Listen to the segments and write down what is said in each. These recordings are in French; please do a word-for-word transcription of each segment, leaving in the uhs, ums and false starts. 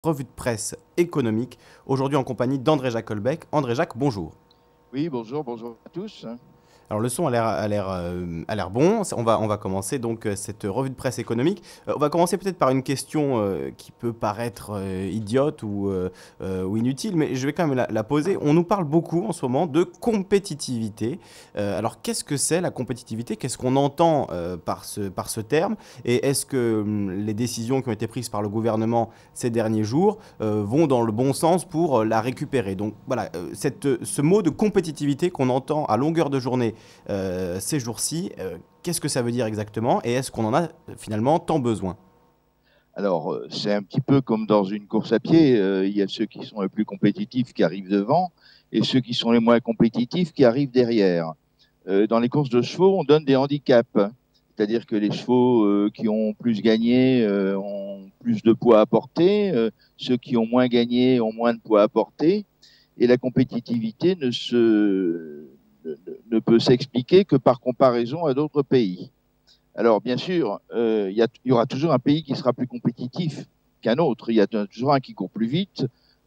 Revue de presse économique, aujourd'hui en compagnie d'André-Jacques Holbeck. André-Jacques, bonjour. Oui, bonjour, bonjour à tous. Alors le son a l'air a l'air euh, a l'air bon. On va on va commencer donc euh, cette revue de presse économique. Euh, on va commencer peut-être par une question euh, qui peut paraître euh, idiote ou euh, euh, ou inutile, mais je vais quand même la, la poser. On nous parle beaucoup en ce moment de compétitivité. Euh, alors qu'est-ce que c'est la compétitivité? Qu'est-ce qu'on entend euh, par ce par ce terme? Et est-ce que hum, les décisions qui ont été prises par le gouvernement ces derniers jours euh, vont dans le bon sens pour euh, la récupérer? Donc voilà, euh, cette, ce mot de compétitivité qu'on entend à longueur de journée euh, ces jours-ci. Euh, Qu'est-ce que ça veut dire exactement et est-ce qu'on en a finalement tant besoin? Alors, euh, c'est un petit peu comme dans une course à pied. Euh, il y a ceux qui sont les plus compétitifs qui arrivent devant et ceux qui sont les moins compétitifs qui arrivent derrière. Euh, dans les courses de chevaux, on donne des handicaps. C'est-à-dire que les chevaux euh, qui ont plus gagné euh, ont plus de poids à porter, euh, ceux qui ont moins gagné ont moins de poids à porter, et la compétitivité ne, se, ne, ne peut s'expliquer que par comparaison à d'autres pays. Alors, bien sûr, euh, il y, a, il y aura toujours un pays qui sera plus compétitif qu'un autre. Il y a toujours un qui court plus vite.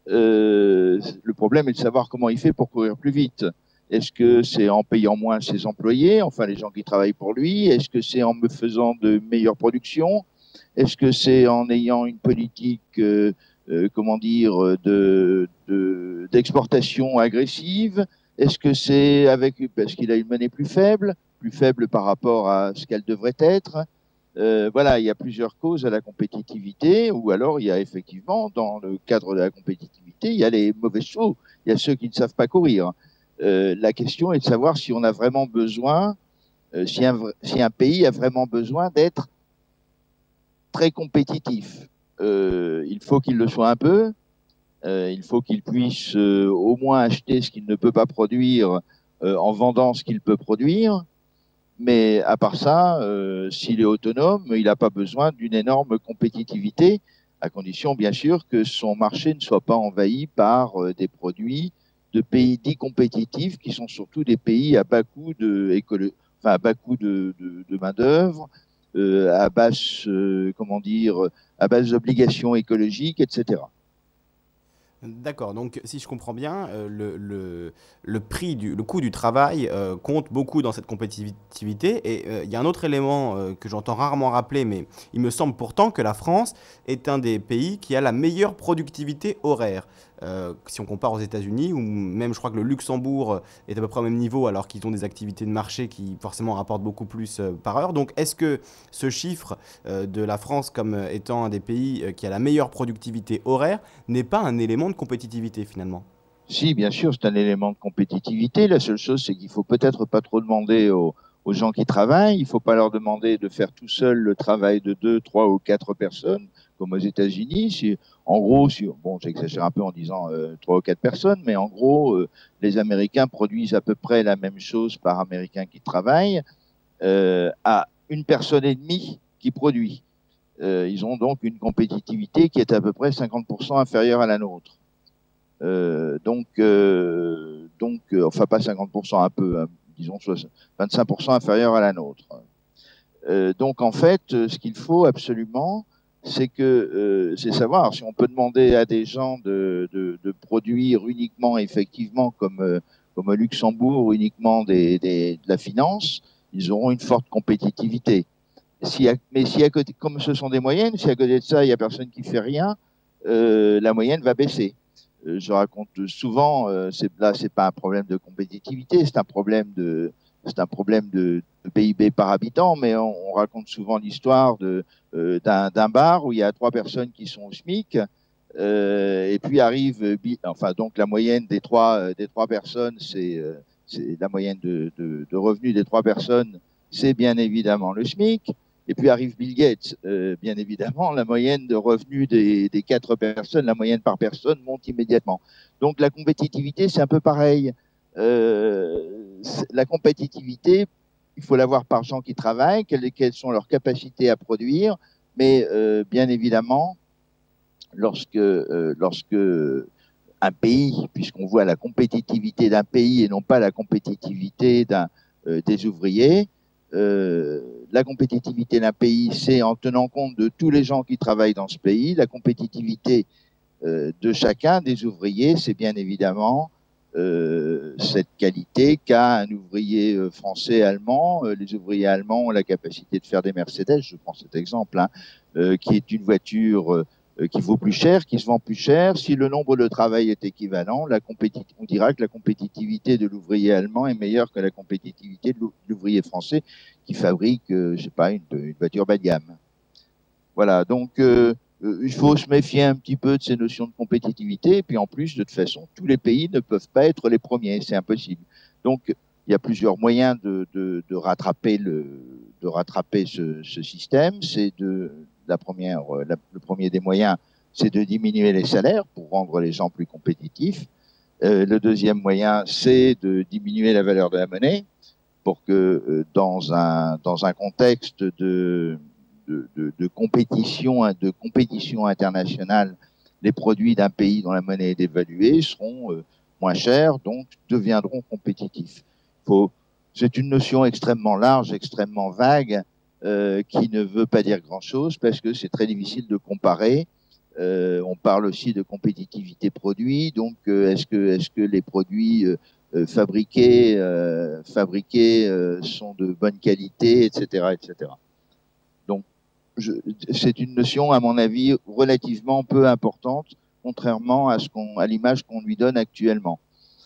Euh, le problème est de savoir comment il fait pour courir plus vite. Est-ce que c'est en payant moins ses employés, enfin les gens qui travaillent pour lui? Est-ce que c'est en me faisant de meilleures productions? Est-ce que c'est en ayant une politique, euh, euh, comment dire, de, de, d'exportation agressive? Est-ce que c'est avec parce qu'il a une monnaie plus faible, plus faible par rapport à ce qu'elle devrait être? Euh, voilà, il y a plusieurs causes à la compétitivité, ou alors il y a effectivement, dans le cadre de la compétitivité, il y a les mauvais chevaux, il y a ceux qui ne savent pas courir. Euh, la question est de savoir si on a vraiment besoin, euh, si, un, si un pays a vraiment besoin d'être très compétitif. Euh, il faut qu'il le soit un peu, euh, il faut qu'il puisse euh, au moins acheter ce qu'il ne peut pas produire euh, en vendant ce qu'il peut produire. Mais à part ça, euh, s'il est autonome, il n'a pas besoin d'une énorme compétitivité, à condition bien sûr que son marché ne soit pas envahi par euh, des produits de pays dits compétitifs, qui sont surtout des pays à bas coût de, écolo enfin, à bas coût de, de, de main-d'œuvre, euh, à basse, euh, comment dire, à basse obligations écologiques, et cetera. D'accord, donc si je comprends bien, euh, le, le, le prix du, le coût du travail euh, compte beaucoup dans cette compétitivité. Et euh, il y a un autre élément euh, que j'entends rarement rappeler, mais il me semble pourtant que la France est un des pays qui a la meilleure productivité horaire. Euh, si on compare aux États-Unis, ou même je crois que le Luxembourg est à peu près au même niveau, alors qu'ils ont des activités de marché qui forcément rapportent beaucoup plus euh, par heure. Donc est-ce que ce chiffre euh, de la France comme euh, étant un des pays euh, qui a la meilleure productivité horaire n'est pas un élément de compétitivité finalement? Si, bien sûr, c'est un élément de compétitivité. La seule chose, c'est qu'il faut peut-être pas trop demander aux, aux gens qui travaillent. Il faut pas leur demander de faire tout seul le travail de deux, trois ou quatre personnes, comme aux États-Unis. Si, en gros, si, bon, j'exagère un peu en disant euh, trois ou quatre personnes, mais en gros, euh, les Américains produisent à peu près la même chose par Américain qui travaille euh, à une personne et demie qui produit. Euh, ils ont donc une compétitivité qui est à peu près cinquante pour cent inférieure à la nôtre. Euh, donc, euh, donc euh, enfin pas cinquante pour cent, un peu, hein, disons vingt-cinq pour cent inférieur à la nôtre. Euh, donc en fait, euh, ce qu'il faut absolument, c'est que euh, c'est savoir si on peut demander à des gens de, de, de produire uniquement, effectivement, comme, euh, comme au Luxembourg, uniquement des, des, de la finance, ils auront une forte compétitivité. Si à, mais si à côté, comme ce sont des moyennes, si à côté de ça, il n'y a personne qui fait rien, euh, la moyenne va baisser. Euh, je raconte souvent, euh, c'est, là, c'est pas un problème de compétitivité, c'est un problème de, c'est un problème de, de P I B par habitant, mais on, on raconte souvent l'histoire de, euh, d'un, d'un bar où il y a trois personnes qui sont au SMIC, euh, et puis arrive, enfin donc la moyenne des trois, euh, des trois personnes, c'est, euh, c'est la moyenne de, de, de revenus des trois personnes, c'est bien évidemment le SMIC. Et puis arrive Bill Gates, euh, bien évidemment, la moyenne de revenus des, des quatre personnes, la moyenne par personne monte immédiatement. Donc la compétitivité, c'est un peu pareil. Euh, la compétitivité, il faut l'avoir par gens qui travaillent, quelles, quelles sont leurs capacités à produire, mais euh, bien évidemment, lorsque, euh, lorsque un pays, puisqu'on voit la compétitivité d'un pays et non pas la compétitivité d'un, euh, des ouvriers, euh, la compétitivité d'un pays, c'est en tenant compte de tous les gens qui travaillent dans ce pays. La compétitivité euh, de chacun des ouvriers, c'est bien évidemment euh, cette qualité qu'a un ouvrier français, allemand. Euh, les ouvriers allemands ont la capacité de faire des Mercedes, je prends cet exemple, hein, euh, qui est une voiture euh, qui vaut plus cher, qui se vend plus cher. Si le nombre de travail est équivalent, la on dira que la compétitivité de l'ouvrier allemand est meilleure que la compétitivité de l'ouvrier français qui fabrique, euh, je sais pas, une, une voiture bas de gamme. Voilà, donc euh, il faut se méfier un petit peu de ces notions de compétitivité. Et puis en plus, de toute façon, tous les pays ne peuvent pas être les premiers, c'est impossible. Donc il y a plusieurs moyens de, de, de rattraper, le, de rattraper ce, ce système. C'est de la première, la, le premier des moyens, c'est de diminuer les salaires pour rendre les gens plus compétitifs. Euh, le deuxième moyen, c'est de diminuer la valeur de la monnaie pour que euh, dans un dans un contexte de De, de, de, compétition, de compétition internationale, les produits d'un pays dont la monnaie est dévaluée seront euh, moins chers, donc deviendront compétitifs. C'est une notion extrêmement large, extrêmement vague, euh, qui ne veut pas dire grand-chose parce que c'est très difficile de comparer. Euh, on parle aussi de compétitivité produit, donc euh, est-ce que, est-ce que les produits euh, euh, fabriqués, euh, fabriqués euh, sont de bonne qualité, et cetera, et cetera. C'est une notion, à mon avis, relativement peu importante, contrairement à, ce qu'on, à l'image qu'on lui donne actuellement.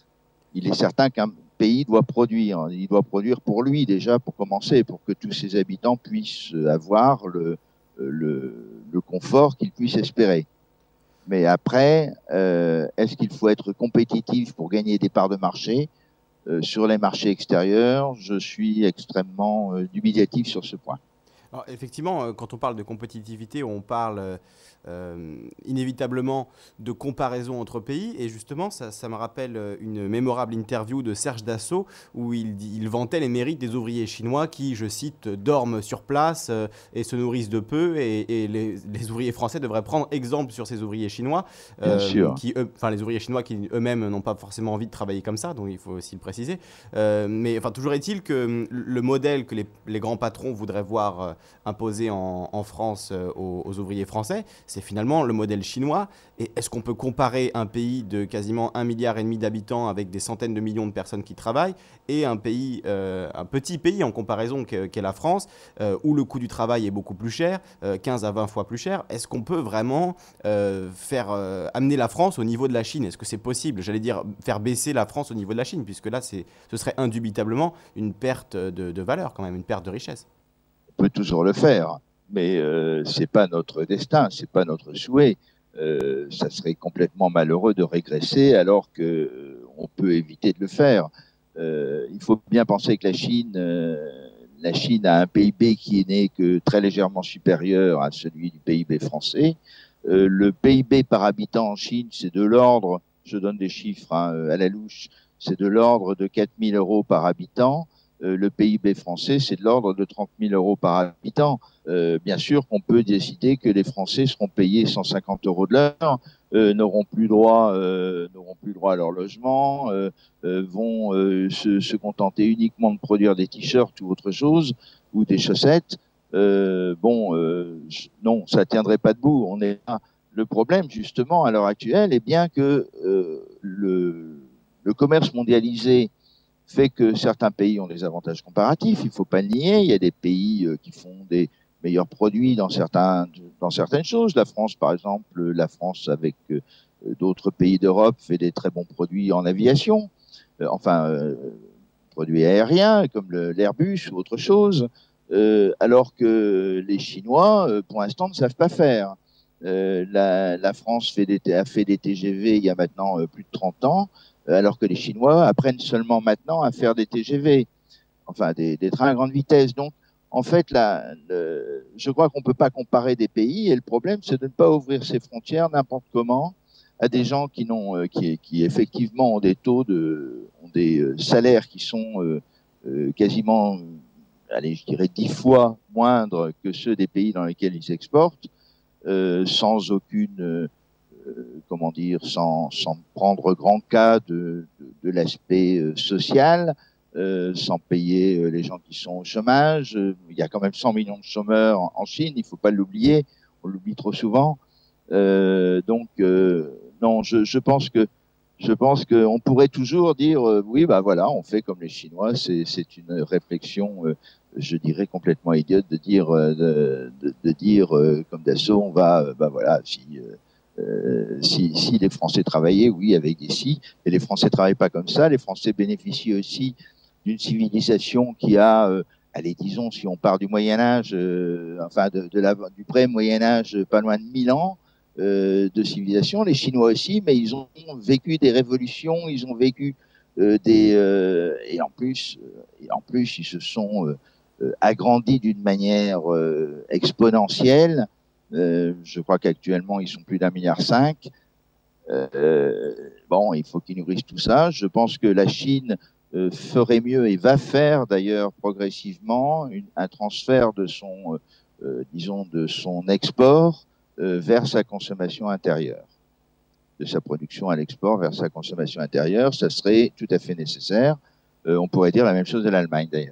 Il est certain qu'un pays doit produire. Il doit produire pour lui déjà, pour commencer, pour que tous ses habitants puissent avoir le, le, le confort qu'ils puissent espérer. Mais après, euh, est-ce qu'il faut être compétitif pour gagner des parts de marché euh, sur les marchés extérieurs? Je suis extrêmement euh, dubitatif sur ce point. Alors, effectivement, quand on parle de compétitivité, on parle euh, inévitablement de comparaison entre pays. Et justement, ça, ça me rappelle une mémorable interview de Serge Dassault où il, dit, il vantait les mérites des ouvriers chinois qui, je cite, dorment sur place euh, et se nourrissent de peu. Et, et les, les ouvriers français devraient prendre exemple sur ces ouvriers chinois. Euh, Bien sûr. Qui, enfin, les ouvriers chinois qui eux-mêmes n'ont pas forcément envie de travailler comme ça, donc il faut aussi le préciser. Euh, mais enfin, toujours est-il que le modèle que les, les grands patrons voudraient voir euh, imposé en, en France euh, aux, aux ouvriers français, c'est finalement le modèle chinois. Et est-ce qu'on peut comparer un pays de quasiment un milliard et demi d'habitants avec des centaines de millions de personnes qui travaillent et un pays, euh, un petit pays en comparaison qu'est, qu'est la France, euh, où le coût du travail est beaucoup plus cher, euh, quinze à vingt fois plus cher. Est-ce qu'on peut vraiment euh, faire euh, amener la France au niveau de la Chine? Est-ce que c'est possible? J'allais dire faire baisser la France au niveau de la Chine, puisque là, c'est, ce serait indubitablement une perte de, de valeur, quand même, une perte de richesse. On peut toujours le faire, mais euh, c'est pas notre destin, c'est pas notre souhait. Euh, ça serait complètement malheureux de régresser alors que euh, on peut éviter de le faire. Euh, il faut bien penser que la Chine, euh, la Chine a un P I B qui n'est que très légèrement supérieur à celui du P I B français. Euh, le P I B par habitant en Chine, c'est de l'ordre, je donne des chiffres hein, à la louche, c'est de l'ordre de quatre mille euros par habitant. Euh, le P I B français, c'est de l'ordre de trente mille euros par habitant. Euh, bien sûr qu'on peut décider que les Français seront payés cent cinquante euros de l'heure, euh, n'auront plus droit, euh, n'auront plus droit à leur logement, euh, euh, vont euh, se, se contenter uniquement de produire des t-shirts ou autre chose, ou des chaussettes. Euh, bon, euh, non, ça tiendrait pas debout. On est là. Le problème, justement, à l'heure actuelle, est bien que euh, le, le commerce mondialisé fait que certains pays ont des avantages comparatifs, il ne faut pas le nier. Il y a des pays euh, qui font des meilleurs produits dans, certains, dans certaines choses. La France, par exemple, la France, avec euh, d'autres pays d'Europe, fait des très bons produits en aviation, euh, enfin, euh, produits aériens, comme le, l'Airbus ou autre chose, euh, alors que les Chinois, euh, pour l'instant, ne savent pas faire. Euh, la, la France fait des, a fait des T G V il y a maintenant euh, plus de trente ans, alors que les Chinois apprennent seulement maintenant à faire des T G V, enfin des, des trains à grande vitesse. Donc, en fait, là, le, je crois qu'on ne peut pas comparer des pays, et le problème, c'est de ne pas ouvrir ses frontières n'importe comment à des gens qui, n'ont, qui, qui effectivement ont des taux de, ont des salaires qui sont euh, euh, quasiment, allez, je dirais dix fois moindres que ceux des pays dans lesquels ils exportent, euh, sans aucune euh, Euh, comment dire, sans, sans prendre grand cas de, de, de l'aspect euh, social, euh, sans payer euh, les gens qui sont au chômage. Euh, il y a quand même cent millions de chômeurs en, en Chine, il ne faut pas l'oublier, on l'oublie trop souvent. Euh, donc, euh, non, je, je pense que je pense qu'on pourrait toujours dire, euh, oui, bah voilà, on fait comme les Chinois. C'est c'est une réflexion, euh, je dirais complètement idiote de dire euh, de, de, de dire euh, comme Dassault, on va, euh, bah voilà, si euh, euh, si, si les Français travaillaient, oui, avec des si, et les Français travaillent pas comme ça. Les Français bénéficient aussi d'une civilisation qui a, euh, allez, disons, si on part du Moyen Âge, euh, enfin de, de la, du pré-Moyen Âge, pas loin de mille ans euh, de civilisation. Les Chinois aussi, mais ils ont vécu des révolutions, ils ont vécu euh, des euh, et en plus, euh, et en plus, ils se sont euh, euh, agrandis d'une manière euh, exponentielle. Euh, je crois qu'actuellement, ils sont plus d'un milliard cinq. Euh, bon, il faut qu'ils nourrissent tout ça. Je pense que la Chine euh, ferait mieux et va faire d'ailleurs progressivement une, un transfert de son, euh, disons, de son export euh, vers sa consommation intérieure, de sa production à l'export vers sa consommation intérieure. Ça serait tout à fait nécessaire. Euh, on pourrait dire la même chose de l'Allemagne d'ailleurs.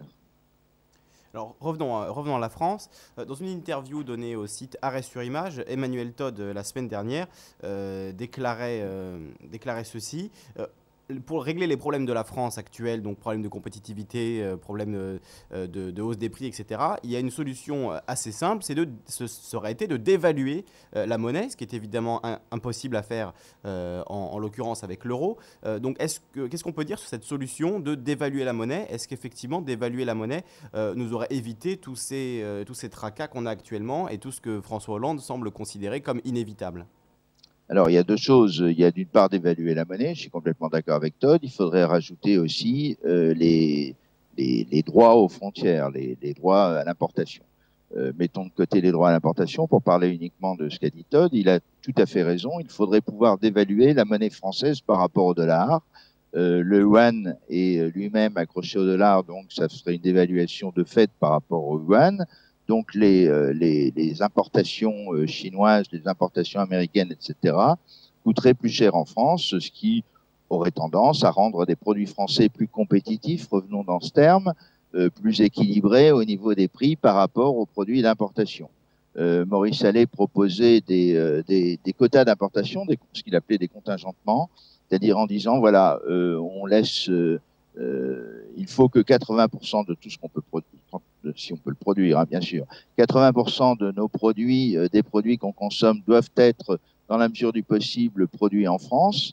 Alors revenons à, revenons à la France. Euh, Dans une interview donnée au site Arrêt sur Image, Emmanuel Todd, euh, la semaine dernière, euh, déclarait, euh, déclarait ceci. Euh, pour régler les problèmes de la France actuelle, donc problème de compétitivité, euh, problème euh, euh, de, de hausse des prix, et cetera, il y a une solution euh, assez simple, c'est de, ce serait été de dévaluer euh, la monnaie, ce qui est évidemment un- impossible à faire euh, en, en l'occurrence avec l'euro. Euh, donc est-ce que, qu'est-ce qu'on peut dire sur cette solution de dévaluer la monnaie? Est-ce qu'effectivement dévaluer la monnaie euh, nous aurait évité tous ces, euh, tous ces tracas qu'on a actuellement et tout ce que François Hollande semble considérer comme inévitable? Alors, il y a deux choses. Il y a d'une part d'évaluer la monnaie, je suis complètement d'accord avec Todd. Il faudrait rajouter aussi euh, les, les, les droits aux frontières, les, les droits à l'importation. Euh, mettons de côté les droits à l'importation pour parler uniquement de ce qu'a dit Todd. Il a tout à fait raison. Il faudrait pouvoir dévaluer la monnaie française par rapport au dollar. Euh, le yuan est lui-même accroché au dollar, donc ça serait une dévaluation de fait par rapport au yuan. Donc les, euh, les, les importations euh, chinoises, les importations américaines, et cetera, coûteraient plus cher en France, ce qui aurait tendance à rendre des produits français plus compétitifs, revenons dans ce terme, euh, plus équilibrés au niveau des prix par rapport aux produits d'importation. Euh, Maurice Allais proposait des, euh, des, des quotas d'importation, ce qu'il appelait des contingentements, c'est-à-dire en disant, voilà, euh, on laisse... Euh, euh, il faut que quatre-vingts pour cent de tout ce qu'on peut produire, si on peut le produire, hein, bien sûr, quatre-vingts pour cent de nos produits, euh, des produits qu'on consomme, doivent être, dans la mesure du possible, produits en France.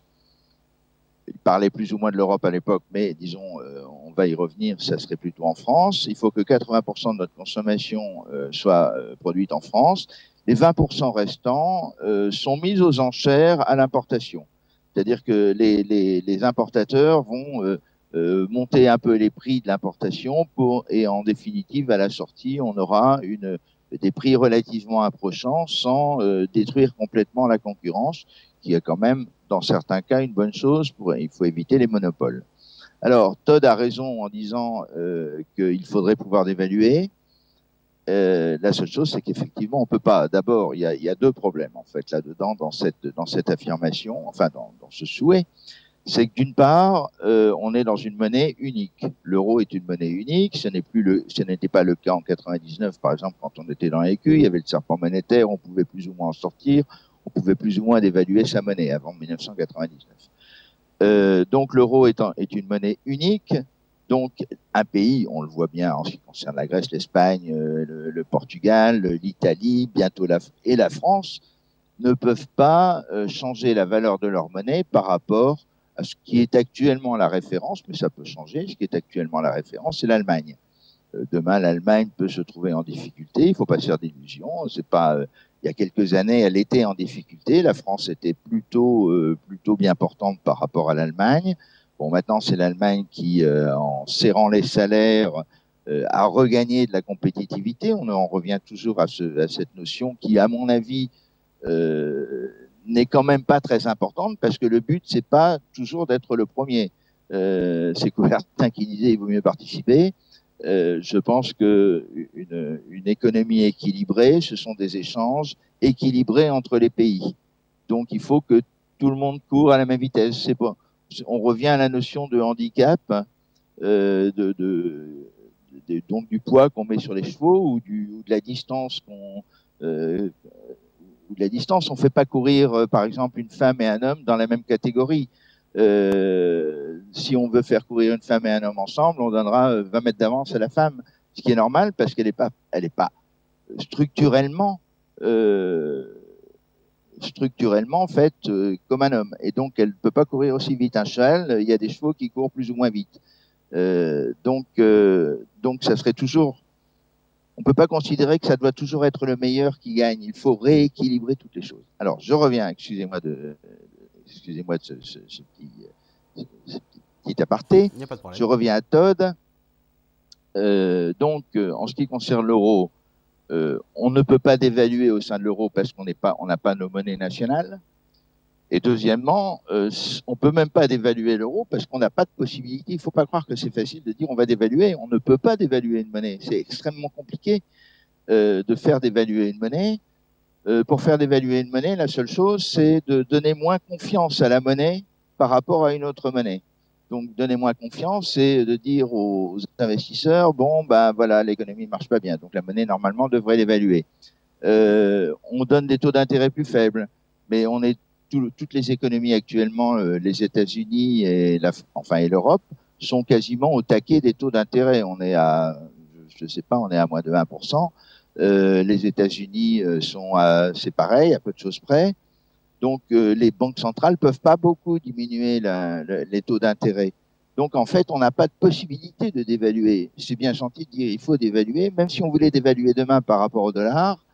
Il parlait plus ou moins de l'Europe à l'époque, mais disons, euh, on va y revenir, ça serait plutôt en France. Il faut que quatre-vingts pour cent de notre consommation euh, soit euh, produite en France. Les vingt pour cent restants euh, sont mis aux enchères à l'importation. C'est-à-dire que les, les, les importateurs vont euh, euh, monter un peu les prix de l'importation pour, et en définitive, à la sortie, on aura une, des prix relativement approchants sans euh, détruire complètement la concurrence, qui est quand même, dans certains cas, une bonne chose. Pour, il faut éviter les monopoles. Alors, Todd a raison en disant euh, qu'il faudrait pouvoir dévaluer. Euh, la seule chose, c'est qu'effectivement, on peut pas. D'abord, il y a, il y a deux problèmes, en fait, là-dedans, dans cette, dans cette affirmation, enfin, dans, dans ce souhait. C'est que d'une part, euh, on est dans une monnaie unique. L'euro est une monnaie unique. Ce n'est plus le, ce n'était pas le cas en quatre-vingt-dix-neuf, par exemple, quand on était dans l'écu. Il y avait le serpent monétaire. On pouvait plus ou moins en sortir. On pouvait plus ou moins dévaluer sa monnaie avant mille neuf cent quatre-vingt-dix-neuf. Euh, donc l'euro est, est une monnaie unique. Donc un pays, on le voit bien en ce qui concerne la Grèce, l'Espagne, euh, le, le, Portugal, l'Italie, bientôt la, et la France, ne peuvent pas euh, changer la valeur de leur monnaie par rapport à ce qui est actuellement la référence, mais ça peut changer. Ce qui est actuellement la référence, c'est l'Allemagne. Euh, demain, l'Allemagne peut se trouver en difficulté. Il ne faut pas se faire d'illusions. C'est pas. Euh, il y a quelques années, elle était en difficulté. La France était plutôt euh, plutôt bien portante par rapport à l'Allemagne. Bon, maintenant, c'est l'Allemagne qui, euh, en serrant les salaires, euh, a regagné de la compétitivité. On en revient toujours à, ce, à cette notion qui, à mon avis, euh, n'est quand même pas très importante parce que le but, c'est pas toujours d'être le premier. Euh, c'est Coubertin qui disait il vaut mieux participer. Euh, je pense que une, une économie équilibrée, ce sont des échanges équilibrés entre les pays. Donc, il faut que tout le monde court à la même vitesse. C'est pas, on revient à la notion de handicap, euh, de, de, de, donc du poids qu'on met sur les chevaux ou, du, ou de la distance qu'on euh, ou de la distance. On ne fait pas courir, euh, par exemple, une femme et un homme dans la même catégorie. Euh, si on veut faire courir une femme et un homme ensemble, on donnera vingt mètres d'avance à la femme, ce qui est normal parce qu'elle n'est pas, elle est pas structurellement, euh, structurellement faite euh, comme un homme. Et donc, elle ne peut pas courir aussi vite. Un cheval, il y a des chevaux qui courent plus ou moins vite. Euh, donc, euh, donc, ça serait toujours. On ne peut pas considérer que ça doit toujours être le meilleur qui gagne. Il faut rééquilibrer toutes les choses. Alors, je reviens, excusez-moi de, excusez-moi de ce, ce, ce, petit, ce, ce petit aparté. Il n'y a pas de problème. Je reviens à Todd. Euh, donc, euh, en ce qui concerne l'euro, euh, on ne peut pas dévaluer au sein de l'euro parce qu'on n'est pas, on n'a pas nos monnaies nationales. Et deuxièmement, euh, on ne peut même pas dévaluer l'euro parce qu'on n'a pas de possibilité. Il ne faut pas croire que c'est facile de dire on va dévaluer. On ne peut pas dévaluer une monnaie. C'est extrêmement compliqué euh, de faire dévaluer une monnaie. Euh, pour faire dévaluer une monnaie, la seule chose, c'est de donner moins confiance à la monnaie par rapport à une autre monnaie. Donc, donner moins confiance, c'est de dire aux investisseurs, bon, ben voilà, l'économie ne marche pas bien, donc la monnaie, normalement, devrait l'évaluer. Euh, on donne des taux d'intérêt plus faibles, mais on est tout, toutes les économies actuellement, euh, les États-Unis et la, enfin et l'Europe, sont quasiment au taquet des taux d'intérêt. On est à, je ne sais pas, on est à moins de un pour cent. Euh, les États-Unis euh, sont, c'est pareil, à peu de choses près. Donc, euh, les banques centrales peuvent pas beaucoup diminuer la, la, les taux d'intérêt. Donc, en fait, on n'a pas de possibilité de dévaluer. C'est bien gentil de dire il faut dévaluer, même si on voulait dévaluer demain par rapport au dollar,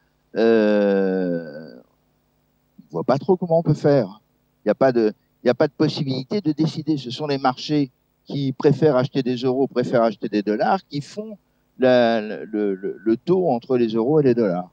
euh, on ne voit pas trop comment on peut faire. Il n'y a pas de, il n'y a pas de possibilité de décider. Ce sont les marchés qui préfèrent acheter des euros, préfèrent acheter des dollars, qui font la, le, le, le taux entre les euros et les dollars.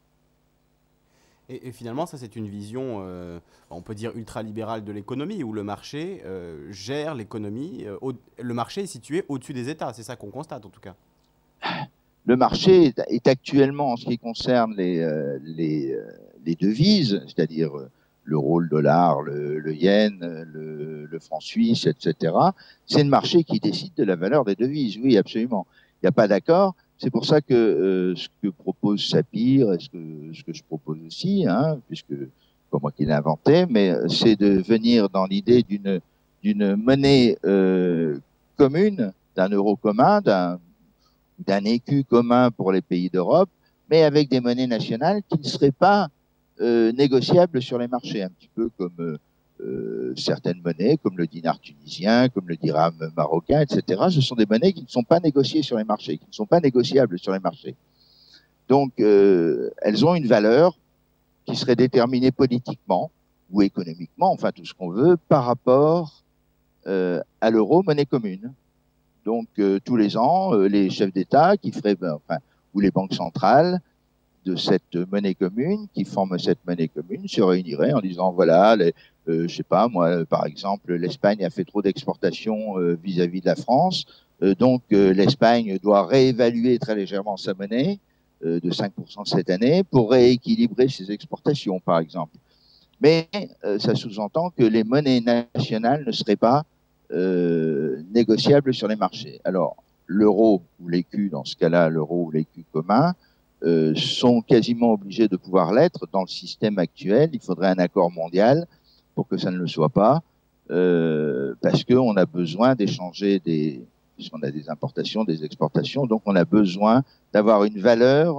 Et, et finalement, ça, c'est une vision, euh, on peut dire, ultralibérale de l'économie, où le marché euh, gère l'économie. Euh, au- le marché est situé au-dessus des États, c'est ça qu'on constate en tout cas. Le marché est, est actuellement, en ce qui concerne les, euh, les, euh, les devises, c'est-à-dire euh, l'euro, le dollar, le, le yen, le, le franc suisse, et cetera, c'est le marché qui décide de la valeur des devises. Oui, absolument. Il n'y a pas d'accord. C'est pour ça que euh, ce que propose Sapir, et ce que, ce que je propose aussi, hein, puisque c'est pas moi qui l'ai inventé, mais c'est de venir dans l'idée d'une d'une monnaie euh, commune, d'un euro commun, d'un d'un écu commun pour les pays d'Europe, mais avec des monnaies nationales qui ne seraient pas euh, négociables sur les marchés, un petit peu comme euh, certaines monnaies, comme le dinar tunisien, comme le dirham marocain, et cetera. Ce sont des monnaies qui ne sont pas négociées sur les marchés, qui ne sont pas négociables sur les marchés. Donc, euh, elles ont une valeur qui serait déterminée politiquement ou économiquement, enfin tout ce qu'on veut, par rapport euh, à l'euro, monnaie commune. Donc, euh, tous les ans, euh, les chefs d'État qui feraient, ben, enfin, ou les banques centrales de cette monnaie commune, qui forment cette monnaie commune, se réuniraient en disant, voilà, les, euh, je sais pas, moi, par exemple, l'Espagne a fait trop d'exportations euh, vis-à-vis de la France, euh, donc euh, l'Espagne doit réévaluer très légèrement sa monnaie euh, de cinq pour cent cette année pour rééquilibrer ses exportations, par exemple. Mais euh, ça sous-entend que les monnaies nationales ne seraient pas euh, négociables sur les marchés. Alors, l'euro ou l'écu, dans ce cas-là, l'euro ou l'écu commun, euh, sont quasiment obligés de pouvoir l'être dans le système actuel. Il faudrait un accord mondial pour que ça ne le soit pas, euh, parce qu'on a besoin d'échanger des, puisqu'on a des importations, des exportations, donc on a besoin d'avoir une valeur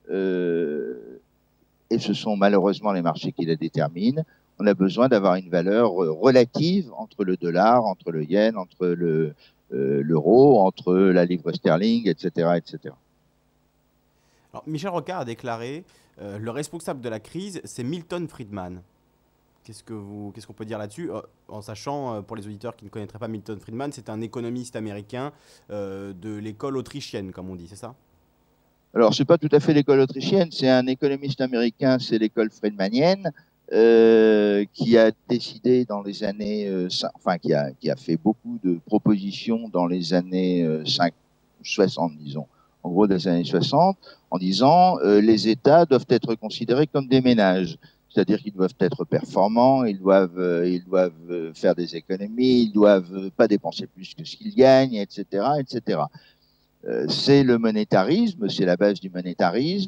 euh, et ce sont malheureusement les marchés qui la déterminent, on a besoin d'avoir une valeur relative entre le dollar, entre le yen, entre le, euh, l'euro, entre la livre sterling, et cetera, et cetera. Alors, Michel Rocard a déclaré euh, le responsable de la crise, c'est Milton Friedman. Qu'est-ce que vous, qu'est-ce qu'on peut dire là-dessus? Euh, En sachant, euh, pour les auditeurs qui ne connaîtraient pas Milton Friedman, c'est un économiste américain euh, de l'école autrichienne, comme on dit, c'est ça? Alors, ce n'est pas tout à fait l'école autrichienne, c'est un économiste américain, c'est l'école friedmanienne, euh, qui a décidé dans les années, euh, enfin, qui a, qui a fait beaucoup de propositions dans les années euh, soixante, disons, en gros des années soixante, en disant euh, les États doivent être considérés comme des ménages. C'est-à-dire qu'ils doivent être performants, ils doivent, euh, ils doivent faire des économies, ils doivent pas dépenser plus que ce qu'ils gagnent, et cetera, et cetera. C'est le monétarisme, c'est la base du monétarisme.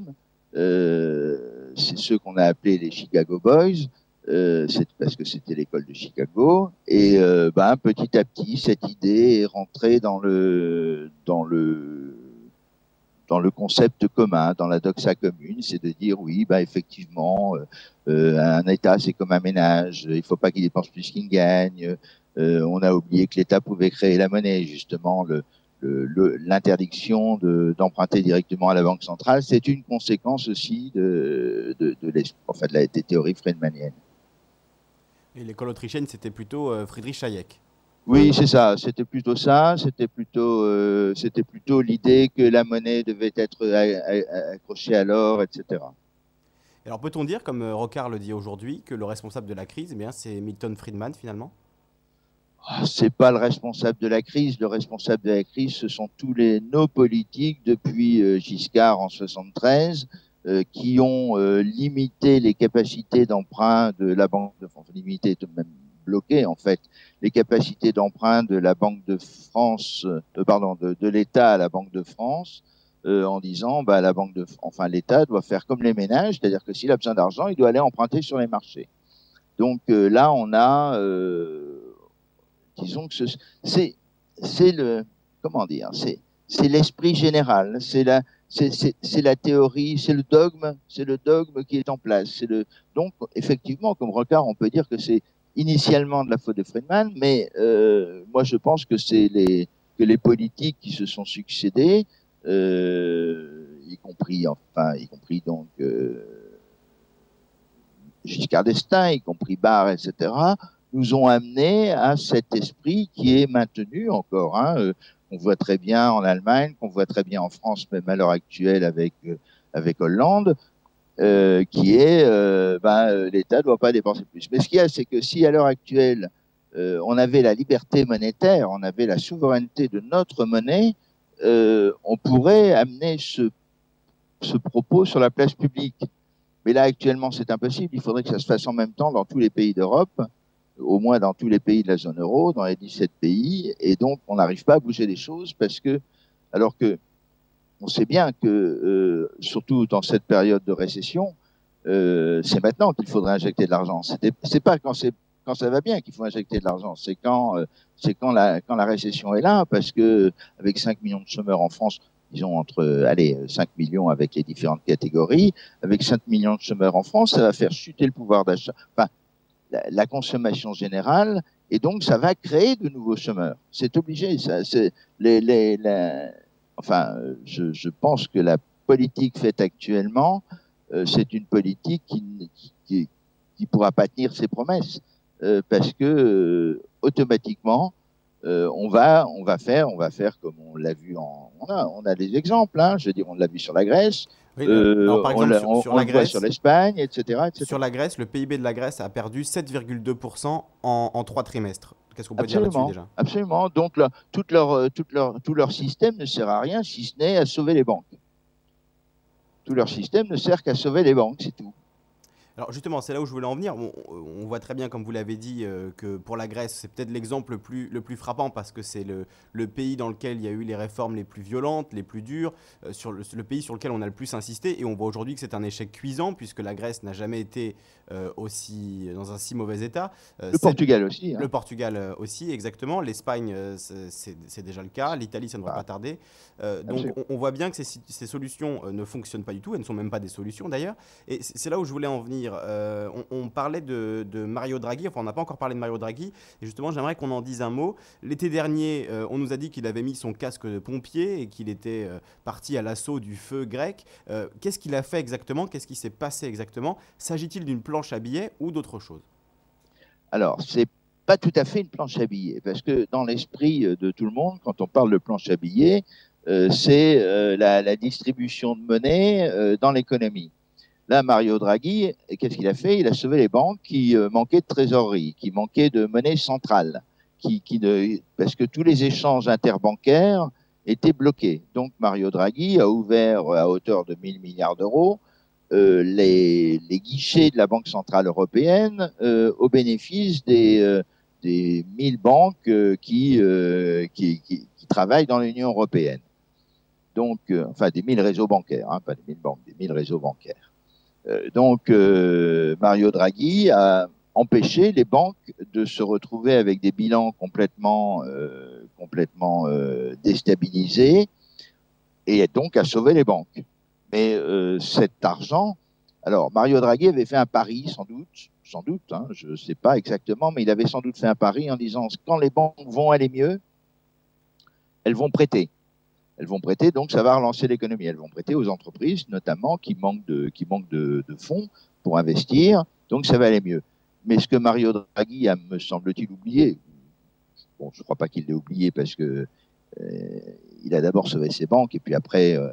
euh, c'est ceux qu'on a appelés les Chicago Boys, euh, c'est parce que c'était l'école de Chicago, et euh, ben, petit à petit, cette idée est rentrée dans le, dans le, dans le concept commun, dans la doxa commune, c'est de dire oui, bah effectivement, euh, euh, un État c'est comme un ménage, il ne faut pas qu'il dépense plus qu'il gagne. Euh, on a oublié que l'État pouvait créer la monnaie, justement, le, l'interdiction de, d'emprunter directement à la Banque centrale, c'est une conséquence aussi de, de, de, enfin, de la des théories friedmaniennes. Et l'école autrichienne, c'était plutôt euh, Friedrich Hayek. Oui, c'est ça. C'était plutôt ça. C'était plutôt, euh, c'était plutôt l'idée que la monnaie devait être accrochée à l'or, et cetera. Alors peut-on dire, comme Rocard le dit aujourd'hui, que le responsable de la crise, eh bien, c'est Milton Friedman finalement? C'est pas le responsable de la crise. Le responsable de la crise, ce sont tous les nos politiques depuis euh, Giscard en soixante-treize euh, qui ont euh, limité les capacités d'emprunt de la banque de France, limité, même bloqué en fait, les capacités d'emprunt de la Banque de France, euh, pardon, de, de l'État à la Banque de France, euh, en disant, bah la banque de, enfin l'État doit faire comme les ménages, c'est-à-dire que s'il a besoin d'argent, il doit aller emprunter sur les marchés. Donc euh, là, on a euh, disons que c'est c'est le comment dire c'est c'est l'esprit général, c'est la c'est la théorie, c'est le dogme, c'est le dogme qui est en place. C'est le donc effectivement comme Rocard, on peut dire que c'est initialement de la faute de Friedman, mais euh, moi je pense que c'est les que les politiques qui se sont succédés, euh, y compris enfin y compris donc euh, Giscard d'Estaing, y compris Barre, et cetera, nous ont amené à cet esprit qui est maintenu encore, hein, euh, qu'on voit très bien en Allemagne, qu'on voit très bien en France, même à l'heure actuelle avec, euh, avec Hollande, euh, qui est euh, ben, l'État ne doit pas dépenser plus. Mais ce qu'il y a, c'est que si à l'heure actuelle, euh, on avait la liberté monétaire, on avait la souveraineté de notre monnaie, euh, on pourrait amener ce, ce propos sur la place publique. Mais là, actuellement, c'est impossible. Il faudrait que ça se fasse en même temps dans tous les pays d'Europe, au moins dans tous les pays de la zone euro, dans les dix-sept pays. Et donc, on n'arrive pas à bouger les choses parce que, alors que on sait bien que, euh, surtout dans cette période de récession, euh, c'est maintenant qu'il faudrait injecter de l'argent. C'est pas quand, quand ça va bien qu'il faut injecter de l'argent. C'est quand, euh, c'est quand la, quand la récession est là, parce que avec cinq millions de chômeurs en France, disons entre allez, cinq millions avec les différentes catégories, avec cinq millions de chômeurs en France, ça va faire chuter le pouvoir d'achat, enfin, la, la consommation générale, et donc ça va créer de nouveaux chômeurs. C'est obligé. Ça, les, les, la, enfin, je, je pense que la politique faite actuellement, euh, c'est une politique qui qui, qui pourra pas tenir ses promesses, euh, parce que euh, automatiquement, euh, on va on va faire on va faire comme on l'a vu en on a on a des exemples, hein, je veux dire on l'a vu sur la Grèce, oui, euh, alors, par exemple, on, sur, on, sur on la le voit Grèce, sur l'Espagne, et cetera, et cetera. Sur la Grèce, le P I B de la Grèce a perdu sept virgule deux pour cent en, en trois trimestres. Qu'est-ce qu'on peut dire là-dessus déjà? Absolument. Donc, là, tout, leur, tout, leur, tout leur système ne sert à rien si ce n'est à sauver les banques. Tout leur système ne sert qu'à sauver les banques, c'est tout. Alors justement, c'est là où je voulais en venir. On, on voit très bien, comme vous l'avez dit, euh, que pour la Grèce, c'est peut-être l'exemple le plus, le plus frappant parce que c'est le, le pays dans lequel il y a eu les réformes les plus violentes, les plus dures, euh, sur le, le pays sur lequel on a le plus insisté. Et on voit aujourd'hui que c'est un échec cuisant puisque la Grèce n'a jamais été euh, aussi, dans un si mauvais état. Euh, le Portugal aussi. Hein. Le Portugal euh, aussi, exactement. L'Espagne, euh, c'est déjà le cas. L'Italie, ça ne devrait ah. pas tarder. Euh, donc on, on voit bien que ces, ces solutions euh, ne fonctionnent pas du tout. Elles ne sont même pas des solutions d'ailleurs. Et c'est là où je voulais en venir. Euh, on, on parlait de, de Mario Draghi, enfin on n'a pas encore parlé de Mario Draghi, et justement j'aimerais qu'on en dise un mot. L'été dernier, euh, on nous a dit qu'il avait mis son casque de pompier et qu'il était euh, parti à l'assaut du feu grec. Euh, Qu'est-ce qu'il a fait exactement? Qu'est-ce qui s'est passé exactement? S'agit-il d'une planche à billets ou d'autre chose? Alors, c'est pas tout à fait une planche à billets, parce que dans l'esprit de tout le monde, quand on parle de planche à billets, euh, c'est euh, la, la distribution de monnaie euh, dans l'économie. Là, Mario Draghi, qu'est-ce qu'il a fait? Il a sauvé les banques qui euh, manquaient de trésorerie, qui manquaient de monnaie centrale, qui, qui ne, parce que tous les échanges interbancaires étaient bloqués. Donc, Mario Draghi a ouvert à hauteur de mille milliards d'euros euh, les, les guichets de la Banque centrale européenne euh, au bénéfice des, euh, des mille banques euh, qui, euh, qui, qui, qui travaillent dans l'Union européenne. donc, euh, enfin des mille réseaux bancaires, hein, pas des mille banques, des mille réseaux bancaires. Euh, donc, euh, Mario Draghi a empêché les banques de se retrouver avec des bilans complètement, euh, complètement euh, déstabilisés et donc a sauvé les banques. Mais euh, cet argent, alors Mario Draghi avait fait un pari, sans doute, sans doute, hein, je ne sais pas exactement, mais il avait sans doute fait un pari en disant quand les banques vont aller mieux, elles vont prêter. Elles vont prêter, donc ça va relancer l'économie. Elles vont prêter aux entreprises, notamment, qui manquent de, qui manquent de, de fonds pour investir, donc ça va aller mieux. Mais ce que Mario Draghi a, me semble-t-il, oublié, bon, je ne crois pas qu'il l'ait oublié parce que euh, il a d'abord sauvé ses banques et puis après, euh,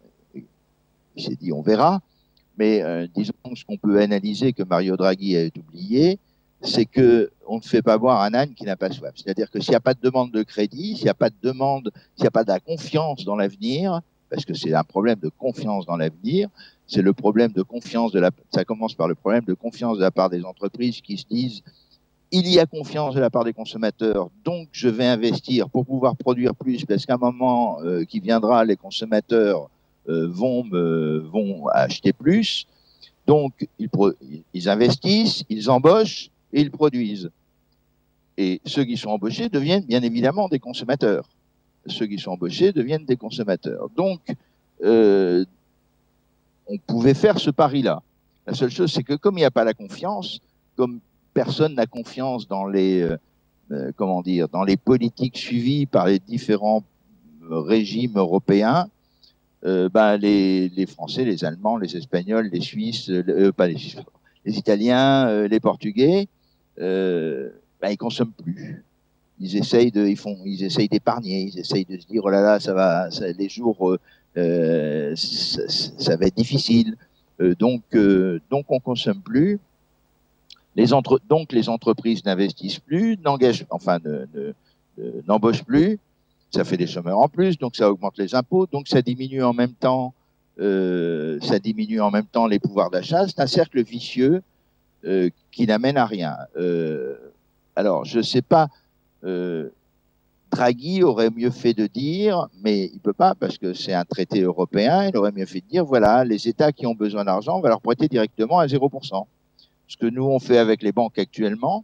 il s'est dit on verra. Mais euh, disons ce qu'on peut analyser que Mario Draghi a oublié, c'est qu'on ne fait pas boire un âne qui n'a pas soif. C'est-à-dire que s'il n'y a pas de demande de crédit, s'il n'y a pas de demande, s'il n'y a pas de la confiance dans l'avenir, parce que c'est un problème de confiance dans l'avenir, c'est le problème de confiance de la, ça commence par le problème de confiance de la part des entreprises qui se disent il y a confiance de la part des consommateurs, donc je vais investir pour pouvoir produire plus, parce qu'à un moment euh, qui viendra, les consommateurs euh, vont, me, vont acheter plus. Donc, ils, ils investissent, ils embauchent et ils produisent. Et ceux qui sont embauchés deviennent bien évidemment des consommateurs. Ceux qui sont embauchés deviennent des consommateurs. Donc, euh, on pouvait faire ce pari-là. La seule chose, c'est que comme il n'y a pas la confiance, comme personne n'a confiance dans les, euh, comment dire, dans les politiques suivies par les différents régimes européens, euh, ben les, les Français, les Allemands, les Espagnols, les Suisses, euh, pas les Suisses, les Italiens, euh, les Portugais, euh, ben ils consomment plus. Ils essayent de, ils font, ils essayent d'épargner, ils essayent de se dire oh là là, ça va, ça, les jours, euh, ça, ça va être difficile. Euh, donc, euh, donc on consomme plus. Les entre, donc les entreprises n'investissent plus, n'engagent, enfin, ne, ne, ne, n'embauchent plus. Ça fait des chômeurs en plus, donc ça augmente les impôts, donc ça diminue en même temps, euh, ça diminue en même temps les pouvoirs d'achat. C'est un cercle vicieux euh, qui n'amène à rien. Euh, alors, je ne sais pas, euh, Draghi aurait mieux fait de dire, mais il ne peut pas parce que c'est un traité européen, il aurait mieux fait de dire, voilà, les États qui ont besoin d'argent, on va leur prêter directement à zéro pour cent. Ce que nous, on fait avec les banques actuellement,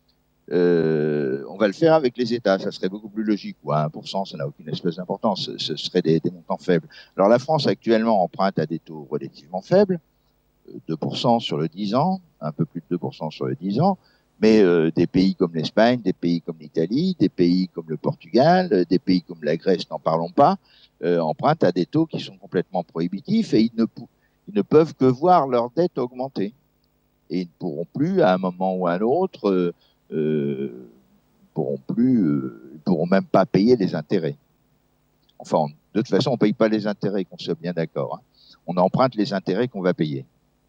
Euh, on va le faire avec les États, ça serait beaucoup plus logique. Ou à un pour cent, ça n'a aucune espèce d'importance, ce, ce serait des, des montants faibles. Alors la France actuellement emprunte à des taux relativement faibles, deux pour cent sur le dix ans, un peu plus de deux pour cent sur le dix ans, mais euh, des pays comme l'Espagne, des pays comme l'Italie, des pays comme le Portugal, euh, des pays comme la Grèce, n'en parlons pas, euh, empruntent à des taux qui sont complètement prohibitifs et ils ne, ils ne peuvent que voir leur dette augmenter. Et ils ne pourront plus, à un moment ou à un autre, euh, Euh, pourront plus, euh, ils pourront même pas payer les intérêts. Enfin, de toute façon, on ne paye pas les intérêts, qu'on soit bien d'accord. Hein. On emprunte les intérêts qu'on va payer.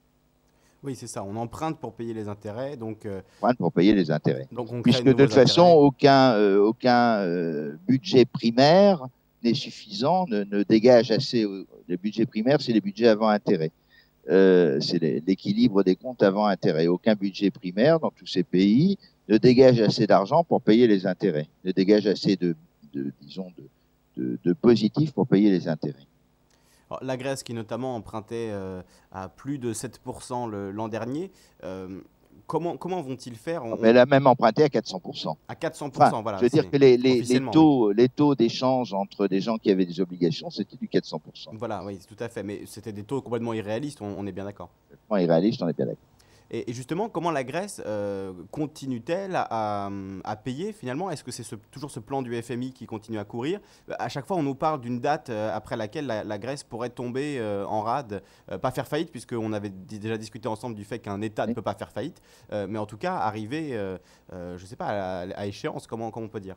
Oui, c'est ça. On emprunte pour payer les intérêts, donc. Euh, on emprunte pour payer les intérêts. Donc on Puisque de toute façon, aucun, euh, aucun euh, budget primaire n'est suffisant, ne, ne dégage assez. Euh, le budget primaire, c'est les budgets avant intérêt. Euh, c'est l'équilibre des comptes avant intérêt. Aucun budget primaire dans tous ces pays ne dégage assez d'argent pour payer les intérêts, ne dégage assez de, de disons, de, de, de positifs pour payer les intérêts. Alors, la Grèce, qui notamment empruntait euh, à plus de sept pour cent l'an dernier, euh, comment, comment vont-ils faire? On... Mais elle a même emprunté à quatre cents pour cent. À quatre cents pour cent, enfin, voilà. Je veux dire que les, les, les taux, oui. les taux d'échange entre des gens qui avaient des obligations, c'était du quatre cents pour cent. Voilà, oui, tout à fait. Mais c'était des taux complètement irréalistes, on, on est bien d'accord. Complètement irréalistes, on est bien d'accord. Et, et justement, comment la Grèce euh, continue-t-elle à, à, à payer finalement? Est-ce que c'est ce, toujours ce plan du F M I qui continue à courir? À chaque fois, on nous parle d'une date euh, après laquelle la, la Grèce pourrait tomber euh, en rade, euh, pas faire faillite, puisqu'on avait déjà discuté ensemble du fait qu'un État oui. ne peut pas faire faillite, euh, mais en tout cas arriver, euh, euh, je ne sais pas, à, à échéance, comment, comment on peut dire?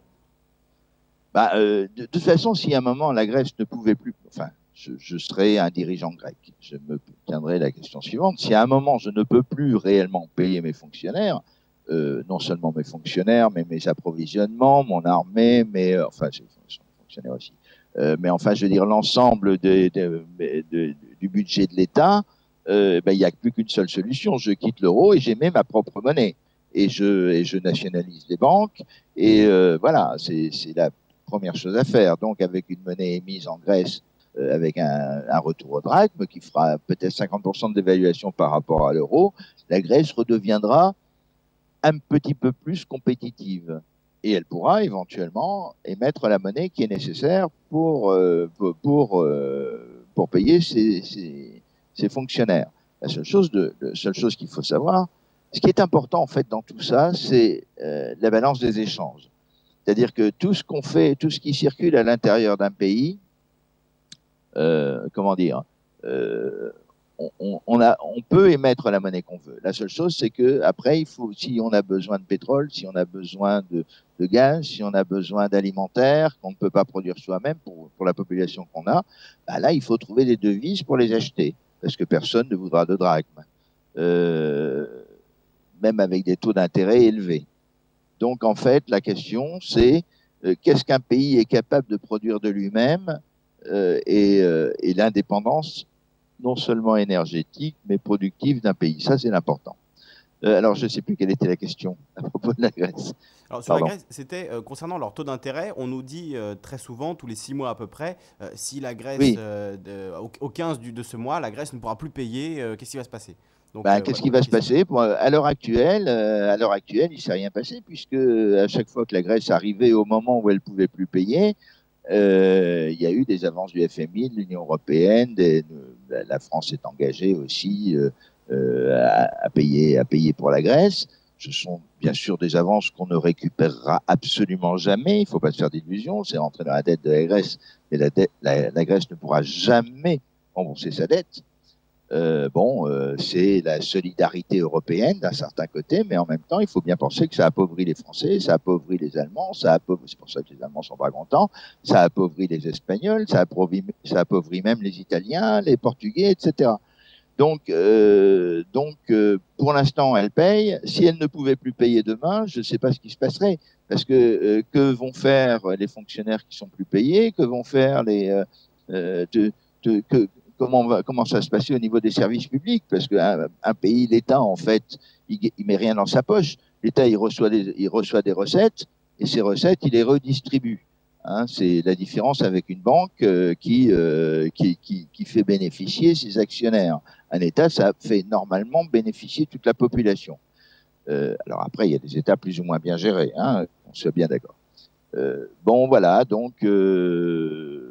Bah, euh, de, de toute façon, si à un moment la Grèce ne pouvait plus, enfin, je, je serais un dirigeant grec. Je me tiendrai la question suivante. Si à un moment je ne peux plus réellement payer mes fonctionnaires, euh, non seulement mes fonctionnaires, mais mes approvisionnements, mon armée, mais euh, enfin, c'est fonctionnaires aussi. Euh, mais enfin, je veux dire l'ensemble de, de, de, de, du budget de l'État. Euh, ben, il n'y a plus qu'une seule solution. Je quitte l'euro et j'émets ma propre monnaie et je, et je nationalise les banques. Et euh, voilà, c'est la première chose à faire. Donc, avec une monnaie émise en Grèce euh, avec un, un retour au drachme qui fera peut-être cinquante pour cent de dévaluation par rapport à l'euro, la Grèce redeviendra un petit peu plus compétitive. Et elle pourra éventuellement émettre la monnaie qui est nécessaire pour, euh, pour, pour, euh, pour payer ses, ses, ses fonctionnaires. La seule chose, de, la seule chose qu'il faut savoir, ce qui est important en fait dans tout ça, c'est euh, la balance des échanges. C'est-à-dire que tout ce qu'on fait, tout ce qui circule à l'intérieur d'un pays, euh, comment dire, euh, on, on, on, a, on peut émettre la monnaie qu'on veut. La seule chose, c'est que après, il faut, si on a besoin de pétrole, si on a besoin de, de gaz, si on a besoin d'alimentaires qu'on ne peut pas produire soi-même pour, pour la population qu'on a, bah là, il faut trouver des devises pour les acheter, parce que personne ne voudra de drachmes, euh, même avec des taux d'intérêt élevés. Donc, en fait, la question, c'est euh, qu'est-ce qu'un pays est capable de produire de lui-même euh, et, euh, et l'indépendance non seulement énergétique, mais productive d'un pays. Ça, c'est l'important. Euh, alors, je ne sais plus quelle était la question à propos de la Grèce. Alors, sur Pardon. la Grèce, c'était euh, concernant leur taux d'intérêt, on nous dit euh, très souvent, tous les six mois à peu près, euh, si la Grèce, Oui. euh, de, au, au quinze du, de ce mois, la Grèce ne pourra plus payer, euh, qu'est-ce qui va se passer? Donc, Ben, euh, qu'est-ce voilà, qui va se question. passer? Bon, à l'heure actuelle, euh, à l'heure actuelle, il ne s'est rien passé, puisque à chaque fois que la Grèce arrivait au moment où elle ne pouvait plus payer, Euh, il y a eu des avances du F M I, de l'Union européenne, des, de, la France est engagée aussi euh, euh, à, à, payer, à payer pour la Grèce. Ce sont bien sûr des avances qu'on ne récupérera absolument jamais, il ne faut pas se faire d'illusions, c'est rentrer dans la dette de la Grèce, mais la, dette, la, la Grèce ne pourra jamais rembourser sa dette. Euh, bon, euh, c'est la solidarité européenne d'un certain côté, mais en même temps, il faut bien penser que ça appauvrit les Français, ça appauvrit les Allemands, ça appauvrit, c'est pour ça que les Allemands sont pas contents, ça appauvrit les Espagnols, ça appauvrit, ça appauvrit même les Italiens, les Portugais, et cetera. Donc, euh, donc euh, pour l'instant, elle paye. Si elle ne pouvait plus payer demain, je ne sais pas ce qui se passerait, parce que euh, que vont faire les fonctionnaires qui sont plus payés, que vont faire les euh, de, de, que, Comment, va, comment ça va se passer au niveau des services publics? Parce qu'un un pays, l'État, en fait, il ne met rien dans sa poche. L'État, il reçoit, des, il reçoit des recettes, et ces recettes, il les redistribue. Hein, c'est la différence avec une banque euh, qui, euh, qui, qui, qui fait bénéficier ses actionnaires. Un État, ça fait normalement bénéficier toute la population. Euh, alors après, il y a des États plus ou moins bien gérés, hein, on soit bien d'accord. Euh, bon, voilà, donc... Euh,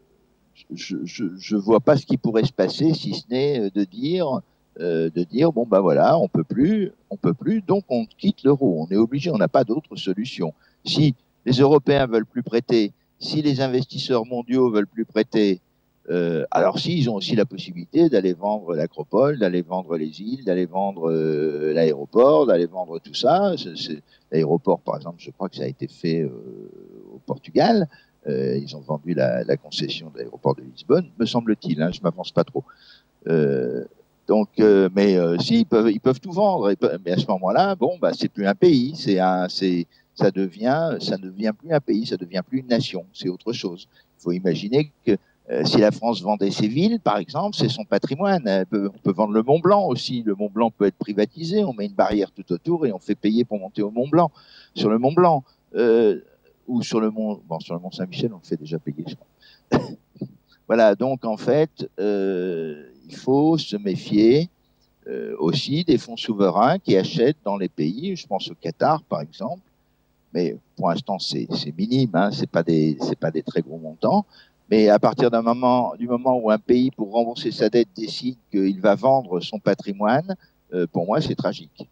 je ne vois pas ce qui pourrait se passer si ce n'est de dire, euh, de dire bon ben voilà, on peut plus, on peut plus, donc on quitte l'euro. On est obligé, on n'a pas d'autre solution. Si les Européens veulent plus prêter, si les investisseurs mondiaux veulent plus prêter, euh, alors si ils ont aussi la possibilité d'aller vendre l'Acropole, d'aller vendre les îles, d'aller vendre euh, l'aéroport, d'aller vendre tout ça. L'aéroport, par exemple, je crois que ça a été fait euh, au Portugal. Euh, ils ont vendu la, la concession de l'aéroport de Lisbonne, me semble-t-il, hein, je ne m'avance pas trop. Euh, donc, euh, mais euh, si, ils peuvent, ils peuvent tout vendre, peuvent, mais à ce moment-là, bon, bah, c'est plus un pays, c'est un, c'est, ça devient, ça ne devient plus un pays, ça ne devient plus une nation, c'est autre chose. Il faut imaginer que euh, si la France vendait ses villes, par exemple, c'est son patrimoine. Elle peut, on peut vendre le Mont Blanc aussi. Le Mont Blanc peut être privatisé, on met une barrière tout autour et on fait payer pour monter au Mont Blanc, sur le Mont Blanc. Euh, ou sur le mont, bon, sur le mont Saint-Michel, on le fait déjà payer, je crois. Voilà, donc en fait, euh, il faut se méfier euh, aussi des fonds souverains qui achètent dans les pays. Je pense au Qatar, par exemple, mais pour l'instant, c'est minime, hein, c'est pas des, c'est pas des très gros montants. Mais à partir d'un moment, du moment où un pays, pour rembourser sa dette, décide qu'il va vendre son patrimoine, euh, pour moi, c'est tragique.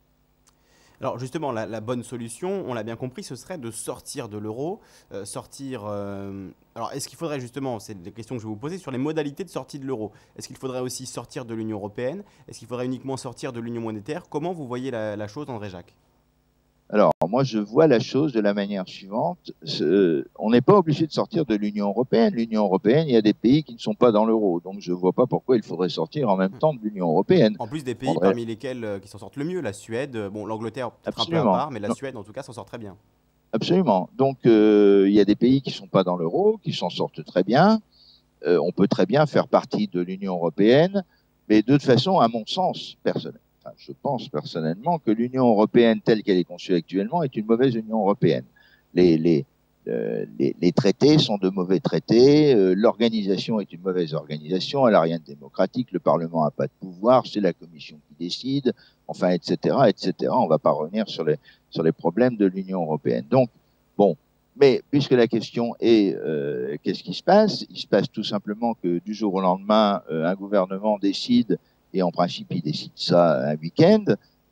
Alors justement, la, la bonne solution, on l'a bien compris, ce serait de sortir de l'euro, euh, sortir... Euh, alors est-ce qu'il faudrait justement, c'est des questions que je vais vous poser, sur les modalités de sortie de l'euro. Est-ce qu'il faudrait aussi sortir de l'Union européenne? Est-ce qu'il faudrait uniquement sortir de l'Union monétaire? Comment vous voyez la, la chose, André Jacques? Alors, moi, je vois la chose de la manière suivante. On n'est pas obligé de sortir de l'Union européenne. L'Union européenne, il y a des pays qui ne sont pas dans l'euro. Donc, je ne vois pas pourquoi il faudrait sortir en même temps de l'Union européenne. En plus des pays André... parmi lesquels euh, qui s'en sortent le mieux, la Suède, bon, l'Angleterre peut-être un peu à part, mais la Suède, en tout cas, s'en sort très bien. Absolument. Donc, euh, il y a des pays qui ne sont pas dans l'euro, qui s'en sortent très bien. Euh, on peut très bien faire partie de l'Union européenne, mais de toute façon, à mon sens personnel, enfin, je pense personnellement que l'Union européenne telle qu'elle est conçue actuellement est une mauvaise Union européenne. Les, les, euh, les, les traités sont de mauvais traités, euh, l'organisation est une mauvaise organisation, elle n'a rien de démocratique, le Parlement n'a pas de pouvoir, c'est la Commission qui décide, enfin, et cetera, et cetera. On ne va pas revenir sur les, sur les problèmes de l'Union européenne. Donc, bon, mais puisque la question est euh, qu'est-ce qui se passe? Il se passe tout simplement que du jour au lendemain, euh, un gouvernement décide, et en principe, il décide ça un week-end,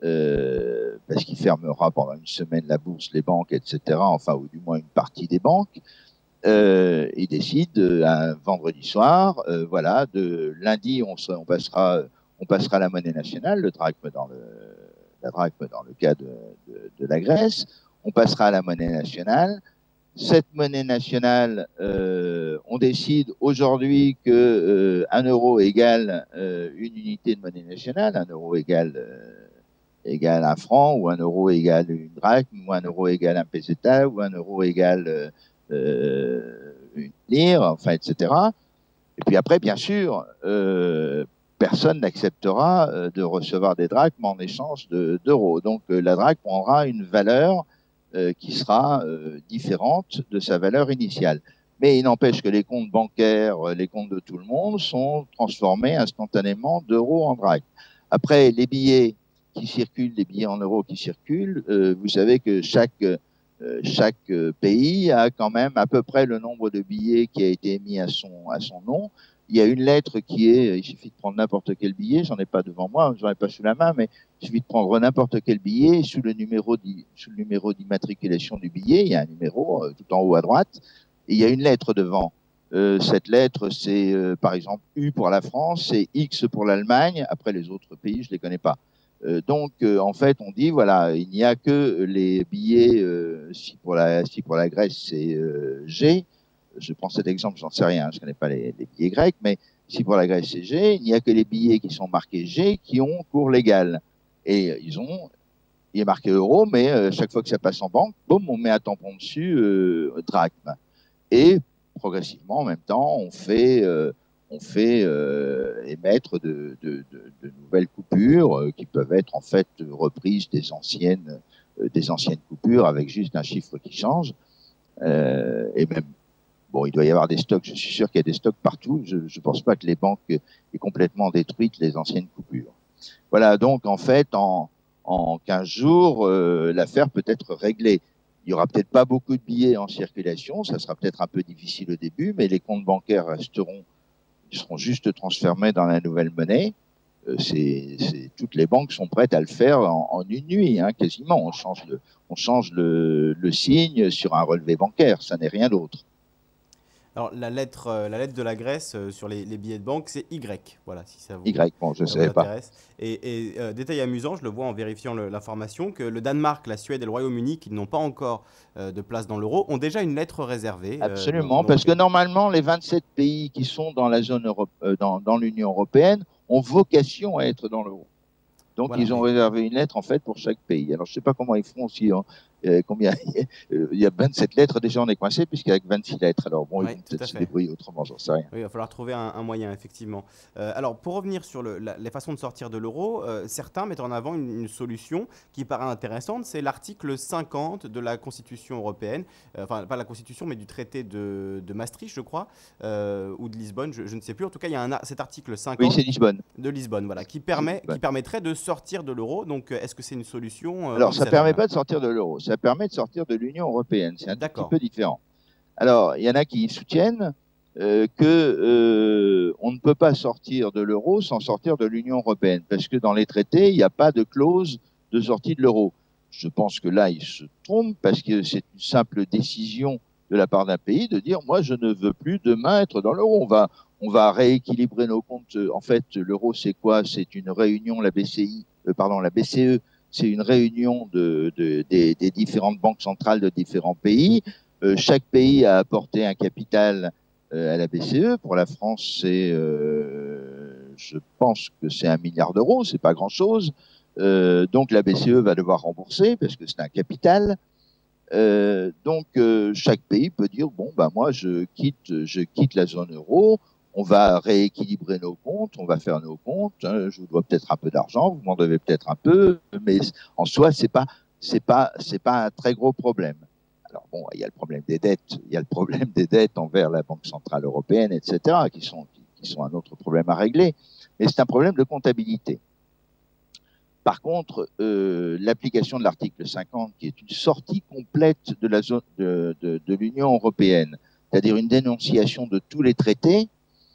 euh, parce qu'il fermera pendant une semaine la bourse, les banques, et cetera, enfin, ou du moins une partie des banques. Euh, il décide euh, un vendredi soir, euh, voilà, de lundi, on, on, passera, on passera la monnaie nationale, le drachme dans le, la drachme dans le cas de, de, de la Grèce, on passera à la monnaie nationale. Cette monnaie nationale, euh, on décide aujourd'hui que euh, un euro égale euh, une unité de monnaie nationale, un euro égale, euh, égale un franc, ou un euro égale une drachme, ou un euro égale un peseta, ou un euro égale euh, une lire, enfin, et cetera. Et puis après, bien sûr, euh, personne n'acceptera euh, de recevoir des drachmes en échange d'euros. Donc euh, la drachme aura une valeur euh, qui sera euh, différente de sa valeur initiale. Mais il n'empêche que les comptes bancaires, les comptes de tout le monde sont transformés instantanément d'euros en drachmes. Après, les billets qui circulent, les billets en euros qui circulent, euh, vous savez que chaque, euh, chaque pays a quand même à peu près le nombre de billets qui a été émis à son, à son nom. Il y a une lettre qui est, il suffit de prendre n'importe quel billet, j'en ai pas devant moi, j'en ai pas sous la main, mais il suffit de prendre n'importe quel billet, sous le numéro d'immatriculation du billet, il y a un numéro euh, tout en haut à droite, et il y a une lettre devant. Euh, cette lettre, c'est euh, par exemple U pour la France, c'est X pour l'Allemagne, après les autres pays, je les connais pas. Euh, donc, euh, en fait, on dit, voilà, il n'y a que les billets, euh, si, pour la, si pour la Grèce, c'est euh, G, je prends cet exemple, j'en sais rien, je ne connais pas les, les billets grecs, mais si pour la Grèce c'est G, il n'y a que les billets qui sont marqués G qui ont cours légal. Et ils ont, il est marqué euro, mais euh, chaque fois que ça passe en banque, boum, on met un tampon dessus, euh, drachme. Et progressivement, en même temps, on fait, euh, on fait euh, émettre de, de, de, de nouvelles coupures euh, qui peuvent être en fait reprises des anciennes, euh, des anciennes coupures avec juste un chiffre qui change. Euh, et même Bon, il doit y avoir des stocks, je suis sûr qu'il y a des stocks partout. Je ne pense pas que les banques aient complètement détruites les anciennes coupures. Voilà, donc en fait, en, en quinze jours, euh, l'affaire peut être réglée. Il n'y aura peut-être pas beaucoup de billets en circulation, ça sera peut-être un peu difficile au début, mais les comptes bancaires resteront, ils seront juste transférés dans la nouvelle monnaie. Euh, c'est, c'est, toutes les banques sont prêtes à le faire en, en une nuit, hein, quasiment. On change, le, on change le, le signe sur un relevé bancaire, ça n'est rien d'autre. Alors, la lettre, euh, la lettre de la Grèce euh, sur les, les billets de banque, c'est Y. Voilà, si ça vous, Y, bon, je ne ça savais vous pas. intéresse. Et, et euh, détail amusant, je le vois en vérifiant l'information, que le Danemark, la Suède et le Royaume-Uni, qui n'ont pas encore euh, de place dans l'euro, ont déjà une lettre réservée. Absolument, euh, donc, parce que normalement, les vingt-sept pays qui sont dans la zone Europe, euh, dans, dans l'Union européenne ont vocation à être dans l'euro. Donc, voilà, ils ont mais... réservé une lettre, en fait, pour chaque pays. Alors, je ne sais pas comment ils font aussi, hein, euh, combien, il y a vingt-sept lettres, déjà on est coincé, puisqu'avec vingt-six lettres. Alors, bon, ouais, ils vont peut-être se débrouiller autrement, j'en sais rien. Oui, il va falloir trouver un, un moyen, effectivement. Euh, alors, pour revenir sur le, la, les façons de sortir de l'euro, euh, certains mettent en avant une, une solution qui paraît intéressante, c'est l'article cinquante de la Constitution européenne, euh, enfin, pas la Constitution, mais du traité de, de Maastricht, je crois, euh, ou de Lisbonne, je, je ne sais plus. En tout cas, il y a un, cet article cinquante oui, c'est Lisbonne. de Lisbonne, voilà, qui, permet, Lisbonne. qui permettrait de sortir de l'euro. Donc, est-ce que c'est une solution euh, Alors, ça ne permet pas de sortir de l'euro, ça permet de sortir de l'Union européenne. C'est un petit peu différent. Alors, il y en a qui soutiennent euh, que euh, on ne peut pas sortir de l'euro sans sortir de l'Union européenne, parce que dans les traités, il n'y a pas de clause de sortie de l'euro. Je pense que là, ils se trompent, parce que c'est une simple décision de la part d'un pays de dire, moi, je ne veux plus demain être dans l'euro. On va, on va rééquilibrer nos comptes. En fait, l'euro, c'est quoi? C'est une réunion, la B C I, euh, pardon, la B C E, c'est une réunion de, de, des, des différentes banques centrales de différents pays. Euh, chaque pays a apporté un capital euh, à la B C E. Pour la France, c'est, euh, je pense que c'est un milliard d'euros, c'est pas grand-chose. Euh, donc la B C E va devoir rembourser parce que c'est un capital. Euh, donc euh, chaque pays peut dire bon ben moi je quitte, je quitte la zone euro. On va rééquilibrer nos comptes, on va faire nos comptes. Hein, je vous dois peut-être un peu d'argent, vous m'en devez peut-être un peu, mais en soi c'est pas, c'est pas, c'est pas un très gros problème. Alors bon, il y a le problème des dettes, il y a le problème des dettes envers la Banque centrale européenne, et cetera, qui sont, qui, qui sont un autre problème à régler, mais c'est un problème de comptabilité. Par contre, euh, l'application de l'article cinquante, qui est une sortie complète de la zone de, de, de l'Union européenne, c'est-à-dire une dénonciation de tous les traités,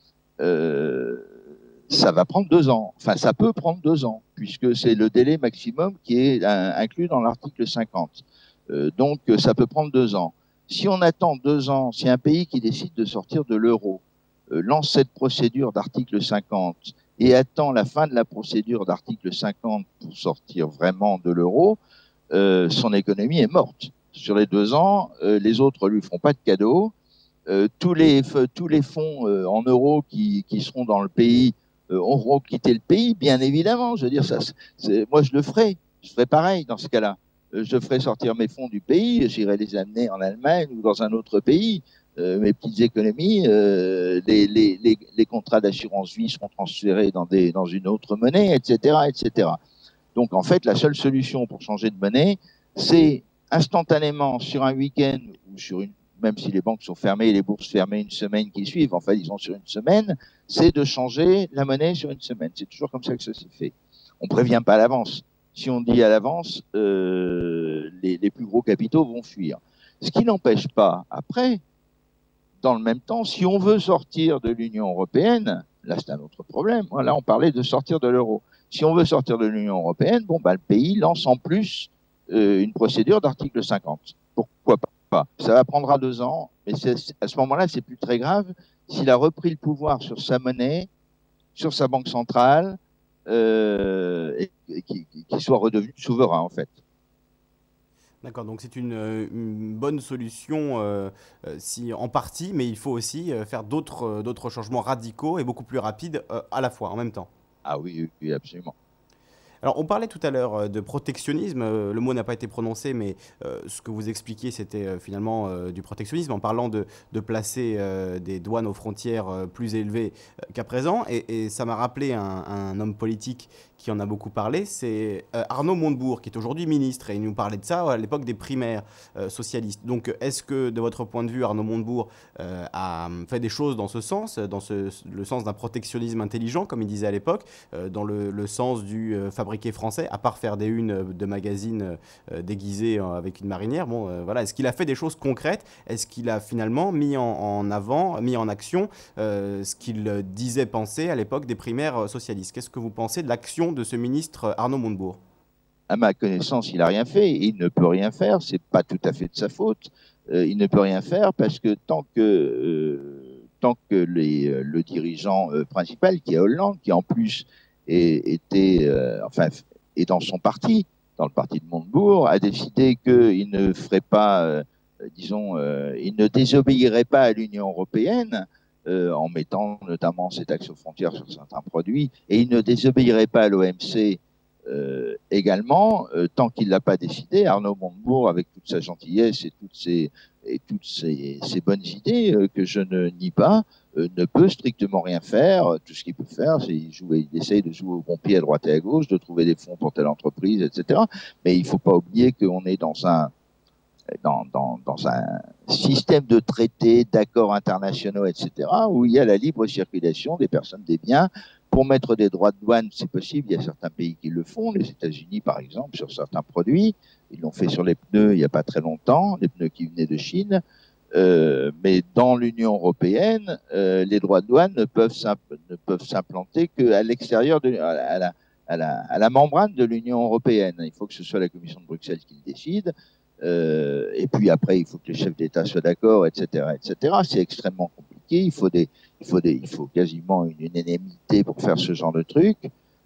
euh, ça va prendre deux ans. Enfin, ça peut prendre deux ans, puisque c'est le délai maximum qui est euh, inclus dans l'article cinquante. Euh, donc, ça peut prendre deux ans. Si on attend deux ans, si un pays qui décide de sortir de l'euro euh, lance cette procédure d'article cinquante et attend la fin de la procédure d'article cinquante pour sortir vraiment de l'euro, euh, son économie est morte. Sur les deux ans, euh, les autres lui feront pas de cadeaux. Euh, tous les tous les fonds euh, en euros qui, qui seront dans le pays euh, auront quitté le pays, bien évidemment. Je veux dire, ça, c'est, moi je le ferai, je ferai pareil dans ce cas-là. Euh, je ferai sortir mes fonds du pays, j'irai les amener en Allemagne ou dans un autre pays. Euh, mes petites économies, euh, les, les, les, les contrats d'assurance vie seront transférés dans, des, dans une autre monnaie, et cetera, et cetera. Donc en fait, la seule solution pour changer de monnaie, c'est instantanément sur un week-end ou sur une, même si les banques sont fermées et les bourses fermées une semaine qui suivent, enfin disons sur une semaine, c'est de changer la monnaie sur une semaine. C'est toujours comme ça que ça s'est fait. On ne prévient pas à l'avance. Si on dit à l'avance, euh, les, les plus gros capitaux vont fuir. Ce qui n'empêche pas, après, dans le même temps, si on veut sortir de l'Union européenne, là c'est un autre problème. Là, on parlait de sortir de l'euro. Si on veut sortir de l'Union européenne, bon, bah, le pays lance en plus euh, une procédure d'article cinquante. Pourquoi pas? Ça va prendra deux ans, mais à ce moment-là, c'est plus très grave s'il a repris le pouvoir sur sa monnaie, sur sa banque centrale, euh, et, et qu'il qu'il soit redevenu souverain, en fait. D'accord, donc c'est une, euh, une bonne solution euh, euh, si, en partie, mais il faut aussi euh, faire d'autres euh, d'autres changements radicaux et beaucoup plus rapides euh, à la fois, en même temps. Ah oui, oui, absolument. Alors, on parlait tout à l'heure euh, de protectionnisme. euh, Le mot n'a pas été prononcé, mais euh, ce que vous expliquiez, c'était euh, finalement euh, du protectionnisme en parlant de, de placer euh, des douanes aux frontières euh, plus élevées euh, qu'à présent. Et, et ça m'a rappelé un, un homme politique qui en a beaucoup parlé, c'est euh, Arnaud Montebourg, qui est aujourd'hui ministre, et il nous parlait de ça à l'époque des primaires euh, socialistes. Donc, est-ce que, de votre point de vue, Arnaud Montebourg euh, a fait des choses dans ce sens, dans ce, le sens d'un protectionnisme intelligent, comme il disait à l'époque, euh, dans le, le sens du euh, fabriqué français, à part faire des unes de magazines euh, déguisés euh, avec une marinière. Bon, euh, voilà. Est-ce qu'il a fait des choses concrètes? Est-ce qu'il a finalement mis en, en avant, mis en action euh, ce qu'il disait penser à l'époque des primaires socialistes? Qu'est-ce que vous pensez de l'action de ce ministre Arnaud Montebourg? À ma connaissance, il n'a rien fait. Il ne peut rien faire. C'est pas tout à fait de sa faute. Euh, il ne peut rien faire parce que tant que euh, tant que les, euh, le dirigeant euh, principal, qui est Hollande, qui en plus est, était, euh, enfin, est dans son parti, dans le parti de Montebourg, a décidé qu'il ne ferait pas, euh, disons, euh, il ne désobéirait pas à l'Union européenne. Euh, en mettant notamment ces taxes aux frontières sur certains produits, et il ne désobéirait pas à l'O M C euh, également, euh, tant qu'il ne l'a pas décidé. Arnaud Montebourg, avec toute sa gentillesse et toutes ses, et toutes ses, ses bonnes idées, euh, que je ne nie pas, euh, ne peut strictement rien faire. Tout ce qu'il peut faire, c'est jouer, il essaye de jouer au bon pied à droite et à gauche, de trouver des fonds pour telle entreprise, et cetera. Mais il ne faut pas oublier qu'on est dans un Dans, dans, dans un système de traités, d'accords internationaux, et cetera, où il y a la libre circulation des personnes, des biens. Pour mettre des droits de douane, c'est possible. Il y a certains pays qui le font. Les États-Unis, par exemple, sur certains produits. Ils l'ont fait sur les pneus il n'y a pas très longtemps, les pneus qui venaient de Chine. Euh, mais dans l'Union européenne, euh, les droits de douane ne peuvent, ne peuvent s'implanter qu'à l'extérieur, de, à, la, à, la, à la membrane de l'Union européenne. Il faut que ce soit la Commission de Bruxelles qui le décide. Euh, et puis après, il faut que les chefs d'État soient d'accord, et cetera, et cetera. C'est extrêmement compliqué. Il faut des, il faut des, il faut quasiment une unanimité pour faire ce genre de truc.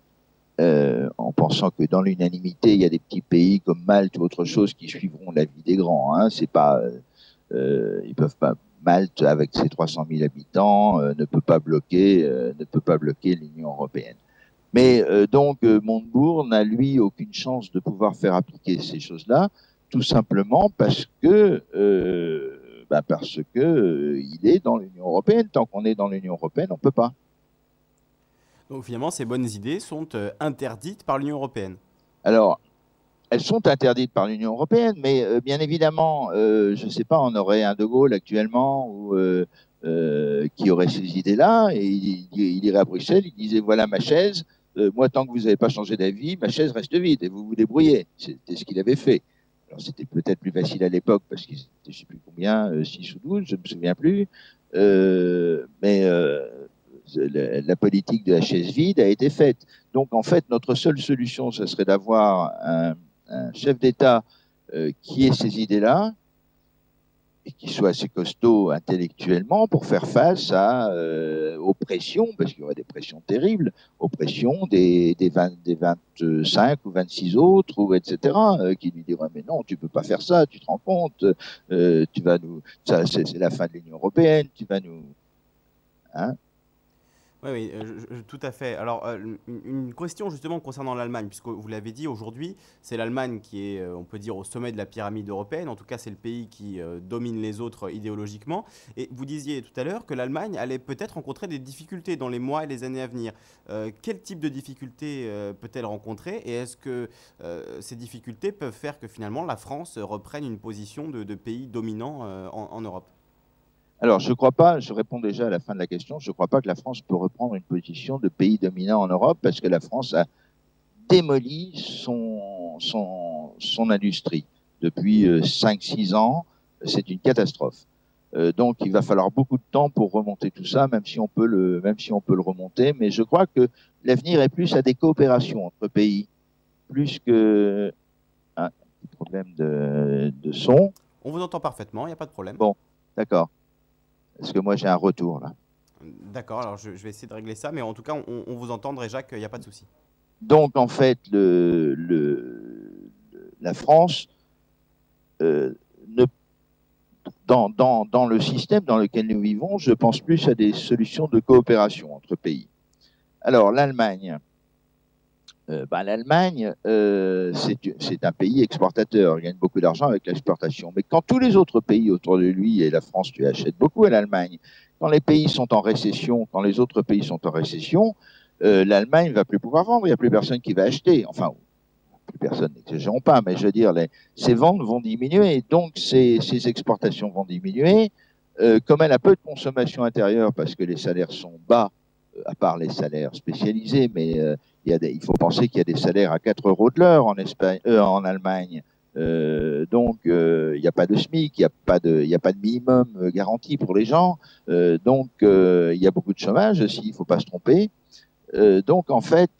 Euh, en pensant que dans l'unanimité, il y a des petits pays comme Malte ou autre chose qui suivront l'avis des grands. Hein. C'est pas, euh, ils peuvent pas. Malte, avec ses trois cent mille habitants, euh, ne peut pas bloquer, euh, ne peut pas bloquer l'Union européenne. Mais euh, donc, euh, Montebourg n'a lui aucune chance de pouvoir faire appliquer ces choses-là. Tout simplement parce que, euh, ben parce que euh, il est dans l'Union européenne. Tant qu'on est dans l'Union européenne, on ne peut pas. Donc finalement, ces bonnes idées sont euh, interdites par l'Union européenne. Alors, elles sont interdites par l'Union européenne, mais euh, bien évidemment, euh, je ne sais pas, on aurait un De Gaulle actuellement ou, euh, euh, qui aurait ces idées-là, et il, il, irait à Bruxelles, il disait voilà ma chaise, euh, moi tant que vous n'avez pas changé d'avis, ma chaise reste vide et vous vous débrouillez. C'était ce qu'il avait fait. Alors c'était peut-être plus facile à l'époque parce qu'ils étaient je ne sais plus combien, euh, six ou douze, je ne me souviens plus, euh, mais euh, la, la politique de la chaise vide a été faite. Donc en fait, notre seule solution, ce serait d'avoir un un chef d'État euh, qui ait ces idées-là et qui soit assez costaud intellectuellement pour faire face à, euh, aux pressions, parce qu'il y aurait des pressions terribles, aux pressions des, des, vingt, des vingt-cinq ou vingt-six autres, ou et cetera, euh, qui lui diraient mais non, tu peux pas faire ça, tu te rends compte, euh, tu vas nous, ça c'est, c'est la fin de l'Union européenne, tu vas nous, hein. Oui, oui, euh, je- je- tout à fait. Alors, euh, une, une question justement concernant l'Allemagne, puisque vous l'avez dit, aujourd'hui, c'est l'Allemagne qui est, euh, on peut dire, au sommet de la pyramide européenne. En tout cas, c'est le pays qui euh, domine les autres idéologiquement. Et vous disiez tout à l'heure que l'Allemagne allait peut-être rencontrer des difficultés dans les mois et les années à venir. Euh, quel type de difficultés euh, peut-elle rencontrer? Et est-ce que euh, ces difficultés peuvent faire que finalement la France reprenne une position de, de pays dominant euh, en, en Europe? Alors, je ne crois pas, je réponds déjà à la fin de la question, je ne crois pas que la France peut reprendre une position de pays dominant en Europe parce que la France a démoli son, son, son industrie depuis euh, cinq six ans. C'est une catastrophe. Euh, donc, il va falloir beaucoup de temps pour remonter tout ça, même si on peut le, même si on peut le remonter. Mais je crois que l'avenir est plus à des coopérations entre pays, plus que un problème de, de son. On vous entend parfaitement, il n'y a pas de problème. Bon, d'accord. Parce que moi, j'ai un retour là. D'accord, alors je, je vais essayer de régler ça, mais en tout cas, on, on vous entend, Jacques, il n'y a pas de souci. Donc, en fait, le, le, la France euh, ne Dans, dans, dans, le système dans lequel nous vivons, je pense plus à des solutions de coopération entre pays. Alors, l'Allemagne, euh, ben, l'Allemagne, euh, c'est un pays exportateur, il gagne beaucoup d'argent avec l'exportation. Mais quand tous les autres pays autour de lui, et la France, tu achètes beaucoup à l'Allemagne, quand les pays sont en récession, quand les autres pays sont en récession, euh, l'Allemagne ne va plus pouvoir vendre, il n'y a plus personne qui va acheter. Enfin, plus personne, n'exagérons pas, mais je veux dire, les, ces ventes vont diminuer, donc ces, ces exportations vont diminuer. Euh, comme elle a peu de consommation intérieure parce que les salaires sont bas, euh, à part les salaires spécialisés, mais euh, il, y a des, il faut penser qu'il y a des salaires à quatre euros de l'heure en, Espagne, euh, en Allemagne. Euh, donc, euh, il n'y a pas de SMIC, il n'y a, pas de, il a pas de minimum garanti pour les gens. Euh, donc, euh, il y a beaucoup de chômage aussi, il ne faut pas se tromper. Euh, donc, en fait,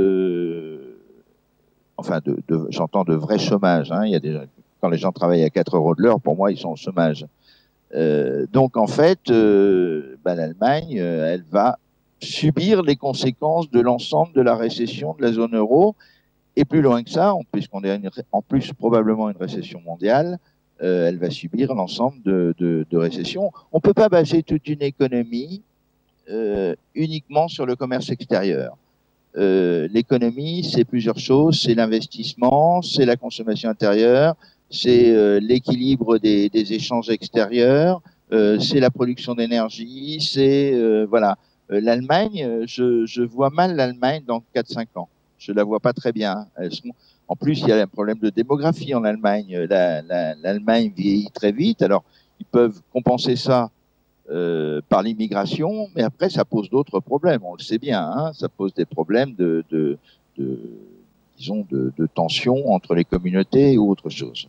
euh, enfin, de, de, j'entends de vrai chômage. Hein. Il y a des, quand les gens travaillent à quatre euros de l'heure, pour moi, ils sont au chômage. Euh, donc, en fait, euh, ben, l'Allemagne, euh, elle va subir les conséquences de l'ensemble de la récession de la zone euro. Et plus loin que ça, puisqu'on est une, en plus probablement une récession mondiale, euh, elle va subir l'ensemble de, de, de récessions. On ne peut pas baser toute une économie euh, uniquement sur le commerce extérieur. Euh, l'économie, c'est plusieurs choses. C'est l'investissement, c'est la consommation intérieure, c'est euh, l'équilibre des, des, échanges extérieurs, euh, c'est la production d'énergie, c'est euh, voilà. Euh, L'Allemagne, je, je vois mal l'Allemagne dans quatre cinq ans. Je la vois pas très bien. Elles sont... En plus, il y a un problème de démographie en Allemagne. L'Allemagne la, la, vieillit très vite. Alors, ils peuvent compenser ça Euh, par l'immigration, mais après, ça pose d'autres problèmes, on le sait bien, hein, ça pose des problèmes de, de, de disons, de, de tension entre les communautés ou autre chose.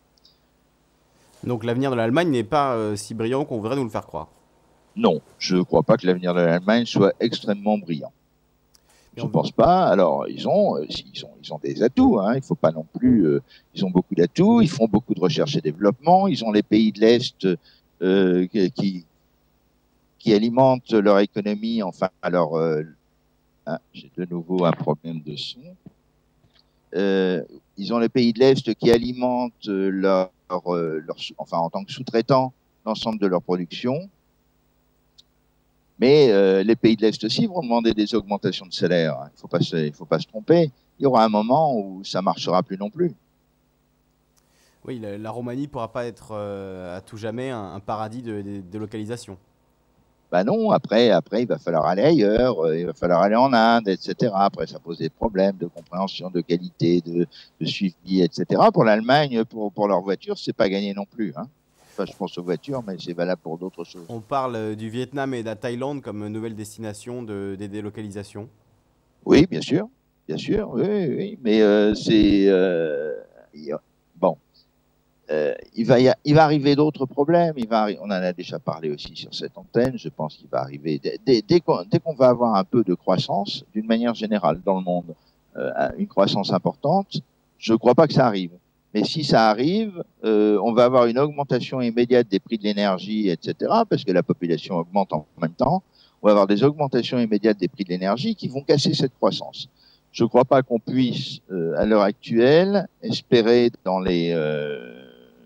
Donc l'avenir de l'Allemagne n'est pas euh, si brillant qu'on voudrait nous le faire croire. Non, je ne crois pas que l'avenir de l'Allemagne soit extrêmement brillant. Je ne pense pas. Alors, ils ont, ils ont, ils ont des atouts. Hein. Il faut pas non plus. Euh, ils ont beaucoup d'atouts. Ils font beaucoup de recherche et développement. Ils ont les pays de l'Est euh, qui, qui alimentent leur économie, enfin, alors, euh, hein, j'ai de nouveau un problème de son. Euh, ils ont les pays de l'Est qui alimentent leur, leur, leur, enfin, en tant que sous-traitants, l'ensemble de leur production. Mais euh, les pays de l'Est aussi vont demander des augmentations de salaire. Il ne faut pas se, il faut pas se tromper. Il y aura un moment où ça ne marchera plus non plus. Oui, la, la Roumanie ne pourra pas être euh, à tout jamais un, un paradis de, de, de localisation. Ben non, après, après, il va falloir aller ailleurs, euh, il va falloir aller en Inde, et cetera. Après, ça pose des problèmes de compréhension, de qualité, de, de suivi, et cetera. Pour l'Allemagne, pour, pour leur voiture, c'est pas gagné non plus, hein. Enfin, je pense aux voitures, mais c'est valable pour d'autres choses. On parle euh, du Vietnam et de la Thaïlande comme nouvelle destination de, des délocalisations. Oui, bien sûr, bien sûr, oui, oui, oui. Mais euh, c'est euh, bon. Euh, il, va y a, il va arriver d'autres problèmes. Il va, on en a déjà parlé aussi sur cette antenne. Je pense qu'il va arriver dès, dès, dès qu'on qu'on va avoir un peu de croissance, d'une manière générale dans le monde, euh, une croissance importante. Je ne crois pas que ça arrive. Mais si ça arrive, euh, on va avoir une augmentation immédiate des prix de l'énergie, et cetera, parce que la population augmente en même temps. On va avoir des augmentations immédiates des prix de l'énergie qui vont casser cette croissance. Je ne crois pas qu'on puisse, euh, à l'heure actuelle, espérer dans les euh,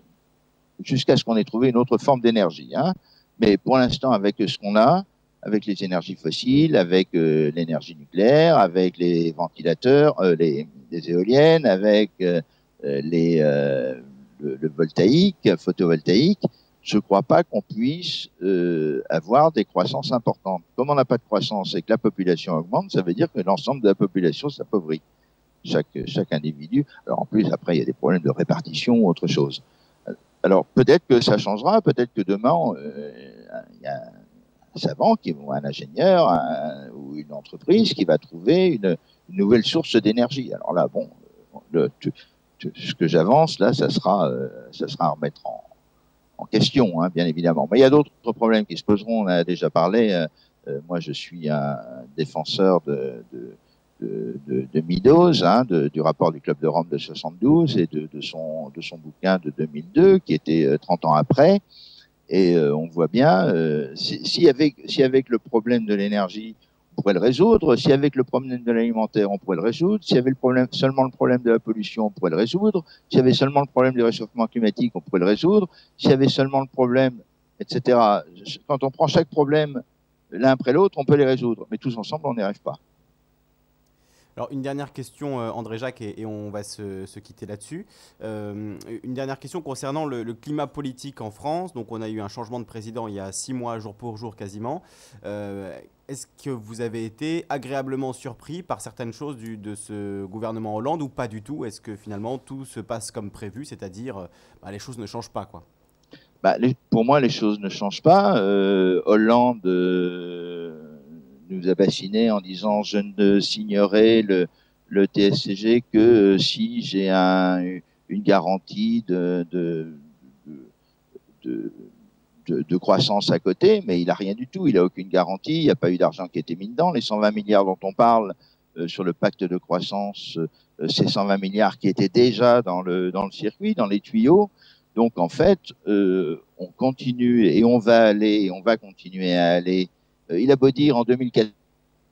jusqu'à ce qu'on ait trouvé une autre forme d'énergie. Hein. Mais pour l'instant, avec ce qu'on a, avec les énergies fossiles, avec euh, l'énergie nucléaire, avec les ventilateurs, euh, les, les éoliennes, avec euh, les, euh, le, le voltaïque, photovoltaïque, je ne crois pas qu'on puisse euh, avoir des croissances importantes. Comme on n'a pas de croissance et que la population augmente, ça veut dire que l'ensemble de la population s'appauvrit. Chaque, chaque individu. Alors en plus, après, il y a des problèmes de répartition ou autre chose. Alors peut-être que ça changera, peut-être que demain, euh, il y a un savant, qui, ou un ingénieur un, ou une entreprise qui va trouver une, une nouvelle source d'énergie. Alors là, bon, le, tu, tu, ce que j'avance, là, ça sera, euh, ça sera à remettre en, en question, hein, bien évidemment. Mais il y a d'autres problèmes qui se poseront, on a déjà parlé. Euh, moi, je suis un défenseur de... de De, de, de Meadows, hein, de, du rapport du Club de Rome de soixante-douze et de, de, son, de son bouquin de deux mille deux, qui était euh, trente ans après. Et euh, on voit bien, euh, si, si, avec, si avec le problème de l'énergie, on pourrait le résoudre, si avec le problème de l'alimentaire, on pourrait le résoudre, si avec le problème, seulement le problème de la pollution, on pourrait le résoudre, si avait seulement le problème du réchauffement climatique, on pourrait le résoudre, si avait seulement le problème, et cetera. Quand on prend chaque problème l'un après l'autre, on peut les résoudre, mais tous ensemble, on n'y arrive pas. Alors, une dernière question, euh, André Jacques, et, et on va se, se quitter là-dessus. Euh, une dernière question concernant le, le climat politique en France. Donc, on a eu un changement de président il y a six mois, jour pour jour quasiment. Euh, Est-ce que vous avez été agréablement surpris par certaines choses du, de ce gouvernement Hollande ou pas du tout? Est-ce que finalement tout se passe comme prévu, c'est-à-dire bah, les choses ne changent pas, quoi? Bah, les, pour moi, les choses ne changent pas. Euh, Hollande... Euh nous a bassiné en disant je ne signerai le, le T S C G que euh, si j'ai un, une garantie de, de, de, de, de croissance à côté, mais il n'a rien du tout, il n'a aucune garantie, il n'y a pas eu d'argent qui a été mis dedans. Les cent vingt milliards dont on parle euh, sur le pacte de croissance, euh, c'est cent vingt milliards qui étaient déjà dans le, dans le circuit, dans les tuyaux. Donc en fait, euh, on continue et on va aller, et on va continuer à aller. Il a beau dire en deux mille quatorze,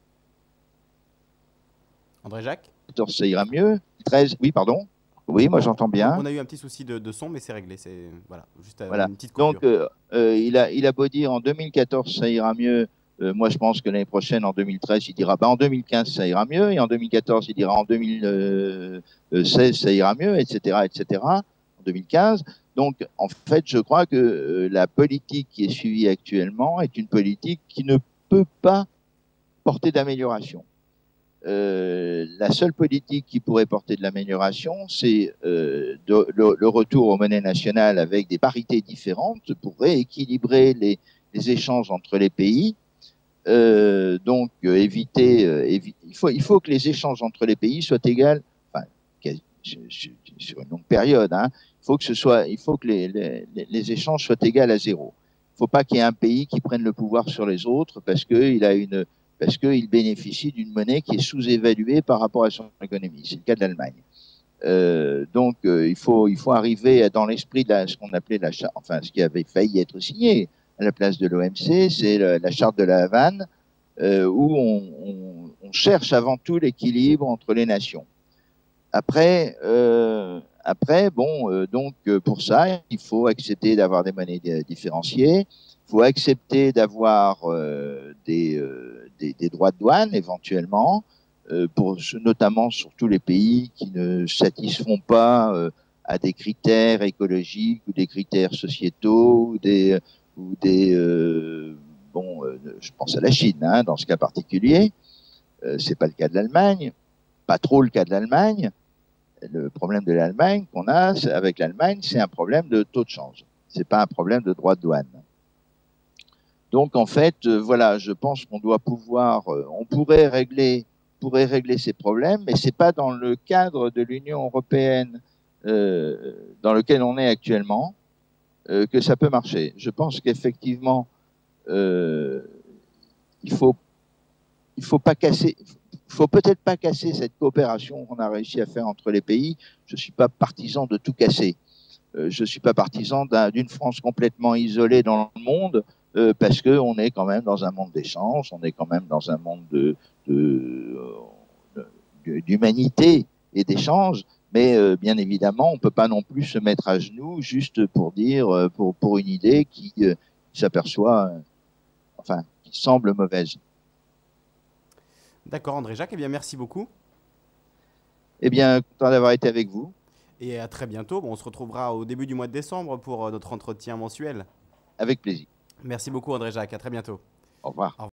André Jacques, ça ira mieux. treize, oui, pardon. Oui, moi j'entends bien. On a eu un petit souci de, de son, mais c'est réglé. C'est voilà, juste voilà. Une petite coupure. Donc, euh, euh, il, a, il a beau dire en deux mille quatorze, ça ira mieux. Euh, moi, je pense que l'année prochaine, en deux mille treize, il dira bah, en deux mille quinze, ça ira mieux. Et en deux mille quatorze, il dira en deux mille seize, ça ira mieux, et cetera, et cetera. En deux mille quinze. Donc, en fait, je crois que euh, la politique qui est suivie actuellement est une politique qui ne peut pas porter d'amélioration. Euh, la seule politique qui pourrait porter de l'amélioration, c'est euh, le, le retour aux monnaies nationales avec des parités différentes pour rééquilibrer les, les échanges entre les pays. Euh, donc, euh, éviter, euh, évi il, faut, il faut que les échanges entre les pays soient égaux, enfin, sur une longue période, hein, il faut que, ce soit, il faut que les, les, les échanges soient égaux à zéro. Il ne faut pas qu'il y ait un pays qui prenne le pouvoir sur les autres parce qu'il a une parce qu'il bénéficie d'une monnaie qui est sous-évaluée par rapport à son économie. C'est le cas de l'Allemagne. Euh, donc, euh, il, faut, il faut arriver dans l'esprit de la, ce qu'on appelait la charte, enfin, ce qui avait failli être signé à la place de l'O M C, c'est la, la charte de la Havane, euh, où on, on, on cherche avant tout l'équilibre entre les nations. Après, euh, après bon, euh, donc, pour ça, il faut accepter d'avoir des monnaies différenciées. Il faut accepter d'avoir euh, des, euh, des, des droits de douane éventuellement, euh, pour, notamment sur tous les pays qui ne satisfont pas euh, à des critères écologiques ou des critères sociétaux ou des, ou des, euh, bon, euh, je pense à la Chine, hein, dans ce cas particulier. Euh, c'est pas le cas de l'Allemagne, pas trop le cas de l'Allemagne. Le problème de l'Allemagne qu'on a avec l'Allemagne, c'est un problème de taux de change. C'est pas un problème de droit de douane. Donc en fait, euh, voilà, je pense qu'on doit pouvoir, euh, on pourrait régler, pourrait régler ces problèmes, mais c'est pas dans le cadre de l'Union européenne euh, dans lequel on est actuellement euh, que ça peut marcher. Je pense qu'effectivement, euh, il faut, il faut pas casser, il faut peut-être pas casser cette coopération qu'on a réussi à faire entre les pays. Je suis pas partisan de tout casser. Euh, je suis pas partisan d'une France complètement isolée dans le monde. Euh, parce qu'on est quand même dans un monde d'échange, on est quand même dans un monde de, de, de, d'humanité et d'échange, mais euh, bien évidemment, on ne peut pas non plus se mettre à genoux juste pour dire, euh, pour, pour une idée qui euh, s'aperçoit, euh, enfin, qui semble mauvaise. D'accord, André Jacques, eh bien merci beaucoup. Eh bien, content d'avoir été avec vous. Et à très bientôt. Bon, on se retrouvera au début du mois de décembre pour notre entretien mensuel. Avec plaisir. Merci beaucoup André Jacques, à très bientôt. Au revoir. Au revoir.